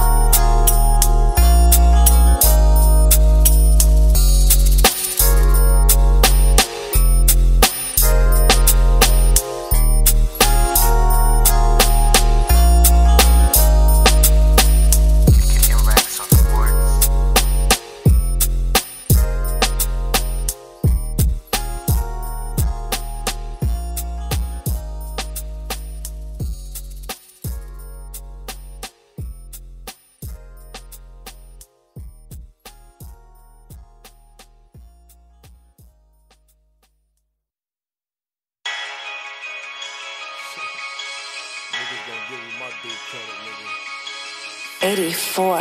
eighty-four.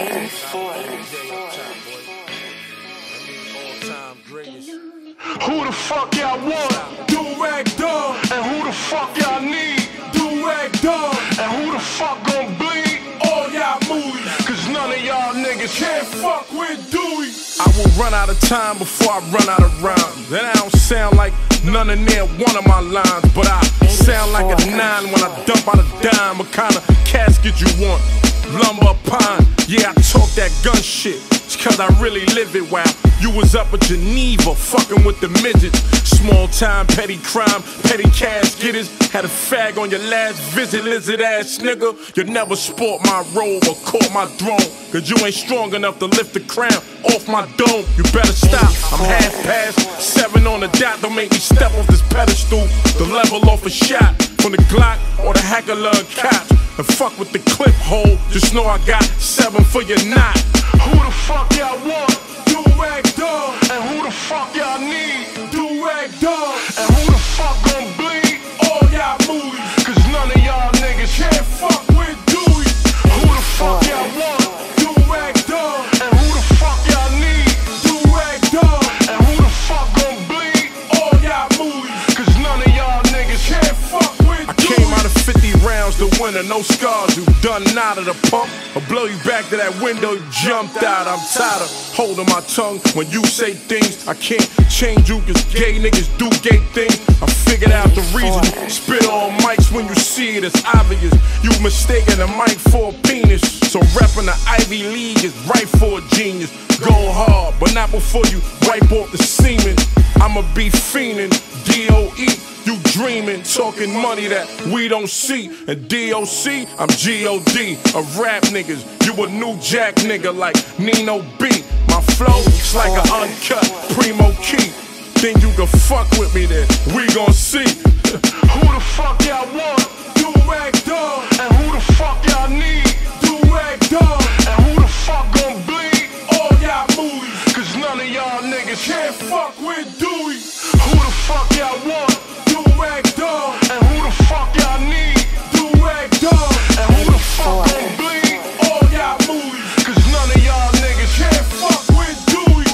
Who the fuck y'all want? Do-rag dog. And who the fuck y'all need? Do-rag dog. And who the fuck gon' bleed? All y'all movies. Cause none of y'all niggas can't fuck with Dewey. I will run out of time before I run out of rhymes. Then I don't sound like none of near one of my lines, but I sound like a nine when I dump out a dime. What kind of casket you want? Lumber pine. Yeah, I talk that gun shit. It's cause I really live it while you was up at Geneva fucking with the midgets. Small time petty crime, petty cash getters. Had a fag on your last visit, lizard ass nigga. You never sport my robe or caught my throne, cause you ain't strong enough to lift the crown off my dome. You better stop, I'm half past seven on the dot. Don't make me step off this pedestal to level off a shot from the Glock or the Hackler cop. And fuck with the clip hole, just know I got seven for your knot. Who the fuck y'all want? Do-rag dog. And who the fuck y'all need? Do-rag dog. And who the fuck gon' bleed? All y'all movies. Cause none of y'all niggas can't fuck with Dewey. Who the fuck y'all want? Do-rag dog. And who the fuck y'all need? Do-rag dog. And who the fuck gon' bleed? All y'all movies. Cause none of y'all niggas can't fuck with I came out of fifty rounds to winner, no scars, you done out of the pump. I'll blow you back to that window you jumped out. I'm tired of holding my tongue when you say things. I can't change you cause gay niggas do gay things. I figured out the reason you spit on mics when you see it, it's obvious. You mistaken a mic for a penis. So reppin' the Ivy League is right for a genius. Go hard, but not before you wipe off the semen. I'ma be fiending, D O E. You dreaming, talking money that we don't see. And D O C, I'm G O D of rap niggas. You a new jack nigga like Nino B. My flow is like an uncut primo key. Think you can fuck with me then? We gon' see. Who the fuck y'all want? Do-rag dog. And who the fuck y'all need? Do-rag dog. And who the fuck gon' bleed? All y'all movies. Cause none of y'all niggas can't fuck with Dewey. Who the fuck y'all want? Do-rag dog. And who the fuck y'all need? Do-rag dog. And who the fuck gon' bleed? All y'all movies. Cause none of y'all niggas can't fuck with Dewey.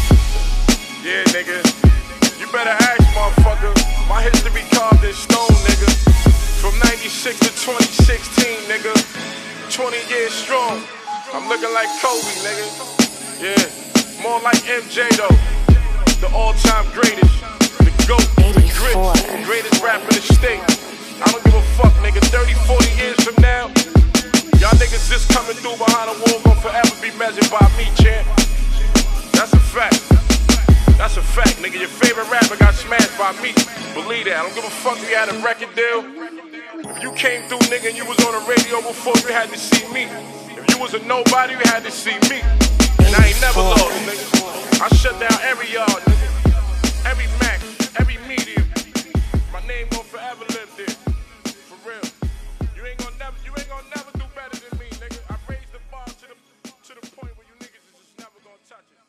Yeah, nigga. You better ask, motherfucker. My history carved in stone, nigga. From ninety-six to twenty sixteen, nigga. twenty years strong. I'm looking like Kobe, nigga. Yeah. More like M J, though. The all-time greatest. The GOAT. The grits. The greatest rapper in the state. I don't give a fuck, nigga. thirty, forty years from now, y'all niggas just coming through behind a wall gon' forever be measured by me, champ. That's a fact. That's a fact, nigga. Your favorite rapper got smashed by me. Believe that. I don't give a fuck if you had a record deal. If you came through, nigga, and you was on the radio before, you had to see me. If you was a nobody, you had to see me. And I ain't never lost, nigga. I shut down every yard, nigga. Every Mac, every medium. My name gon' forever live there. For real. You ain't gonna never, you ain't gonna never do better than me, nigga. I raised the bar to the to the point where you niggas is just never gonna touch it.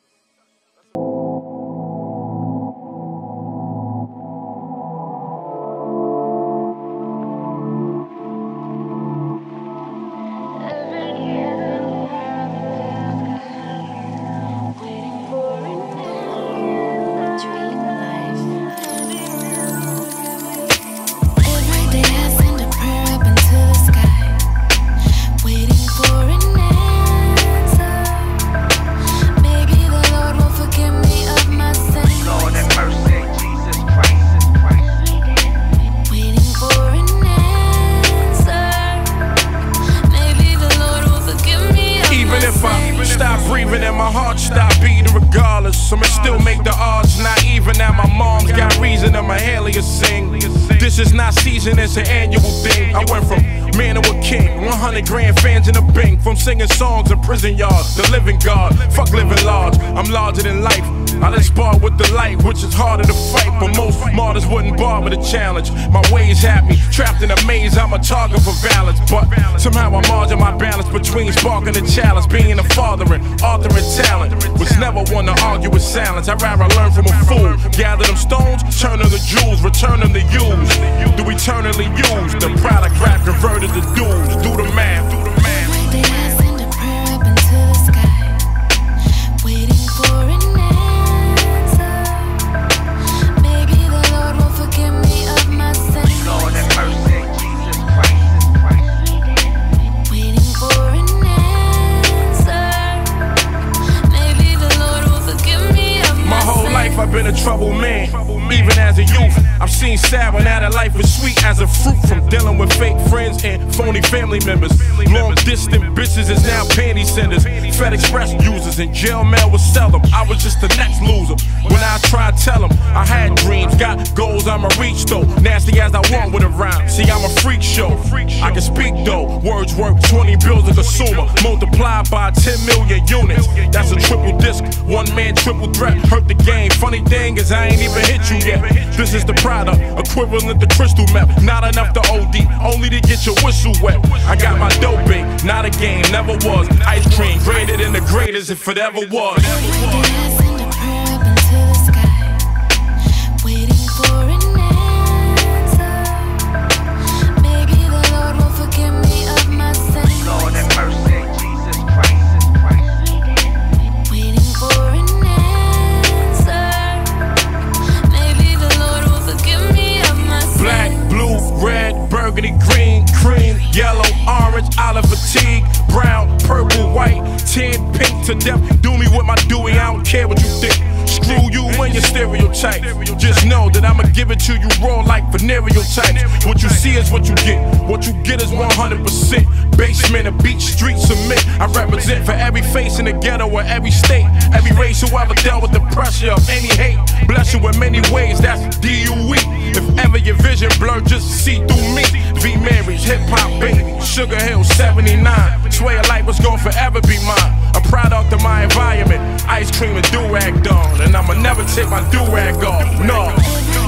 I'ma still make the odds not even. Now my mom's got reason and Mahalia sing. This is not season, it's an annual thing. I went from man to a king, one hundred grand fans in a bank. From singing songs in prison yards, the living God, fuck living large. I'm larger than life. I just bar with the light, which is harder to fight. But most martyrs wouldn't bar with a challenge. My ways have me trapped in a maze, I'm a target for balance. But somehow I margin my balance between sparking and challenge. Being a father and authoring talent was never one to argue with silence. I'd rather learn from a fool. Gather them stones, turn them to jewels, return them to use. Do eternally use the product rap converted to dues. Do the math, do the math. a youth. I've seen sad when that life was sweet as a fruit from dealing with fake friends and phony family members. Long distant bitches is now panty senders. Fed Express users and jail mail would sell them. I was just the next loser. When I tried to tell them I had dreams, got goals I'ma reach though. Nasty as I want with a rhyme. See, I'm a freak show. I can speak though. Words worth twenty bills a consumer. Multiplied by ten million units. That's a triple disc. One man triple threat. Hurt the game. Funny thing is I ain't even hit you yet. This is the product. Equivalent to crystal meth. Not enough to O D. Only to get your whistle wet. I got my dope big. Not a game. Never was. Ice cream. Greater than the greatest if it ever was. Burgundy, green, cream, yellow, orange, olive fatigue, brown, purple, white, tan, pink to death. Do me with my Dewey, I don't care what you think. Screw you and your stereotype. Just know that I'ma give it to you raw like venereal types. What you see is what you get. What you get is one hundred percent. Basement of beach, street cement. I represent for every face in the ghetto or every state. Every race who ever dealt with the pressure of any hate. Bless you in many ways, that's D U E. If ever your vision blurred, just see through me. V Mary's, hip hop baby, Sugar Hill seventy-nine. Swear life was gonna forever be mine. A product of my environment. Ice cream and do-rag dawn. And I'ma never take my do-rag off, no.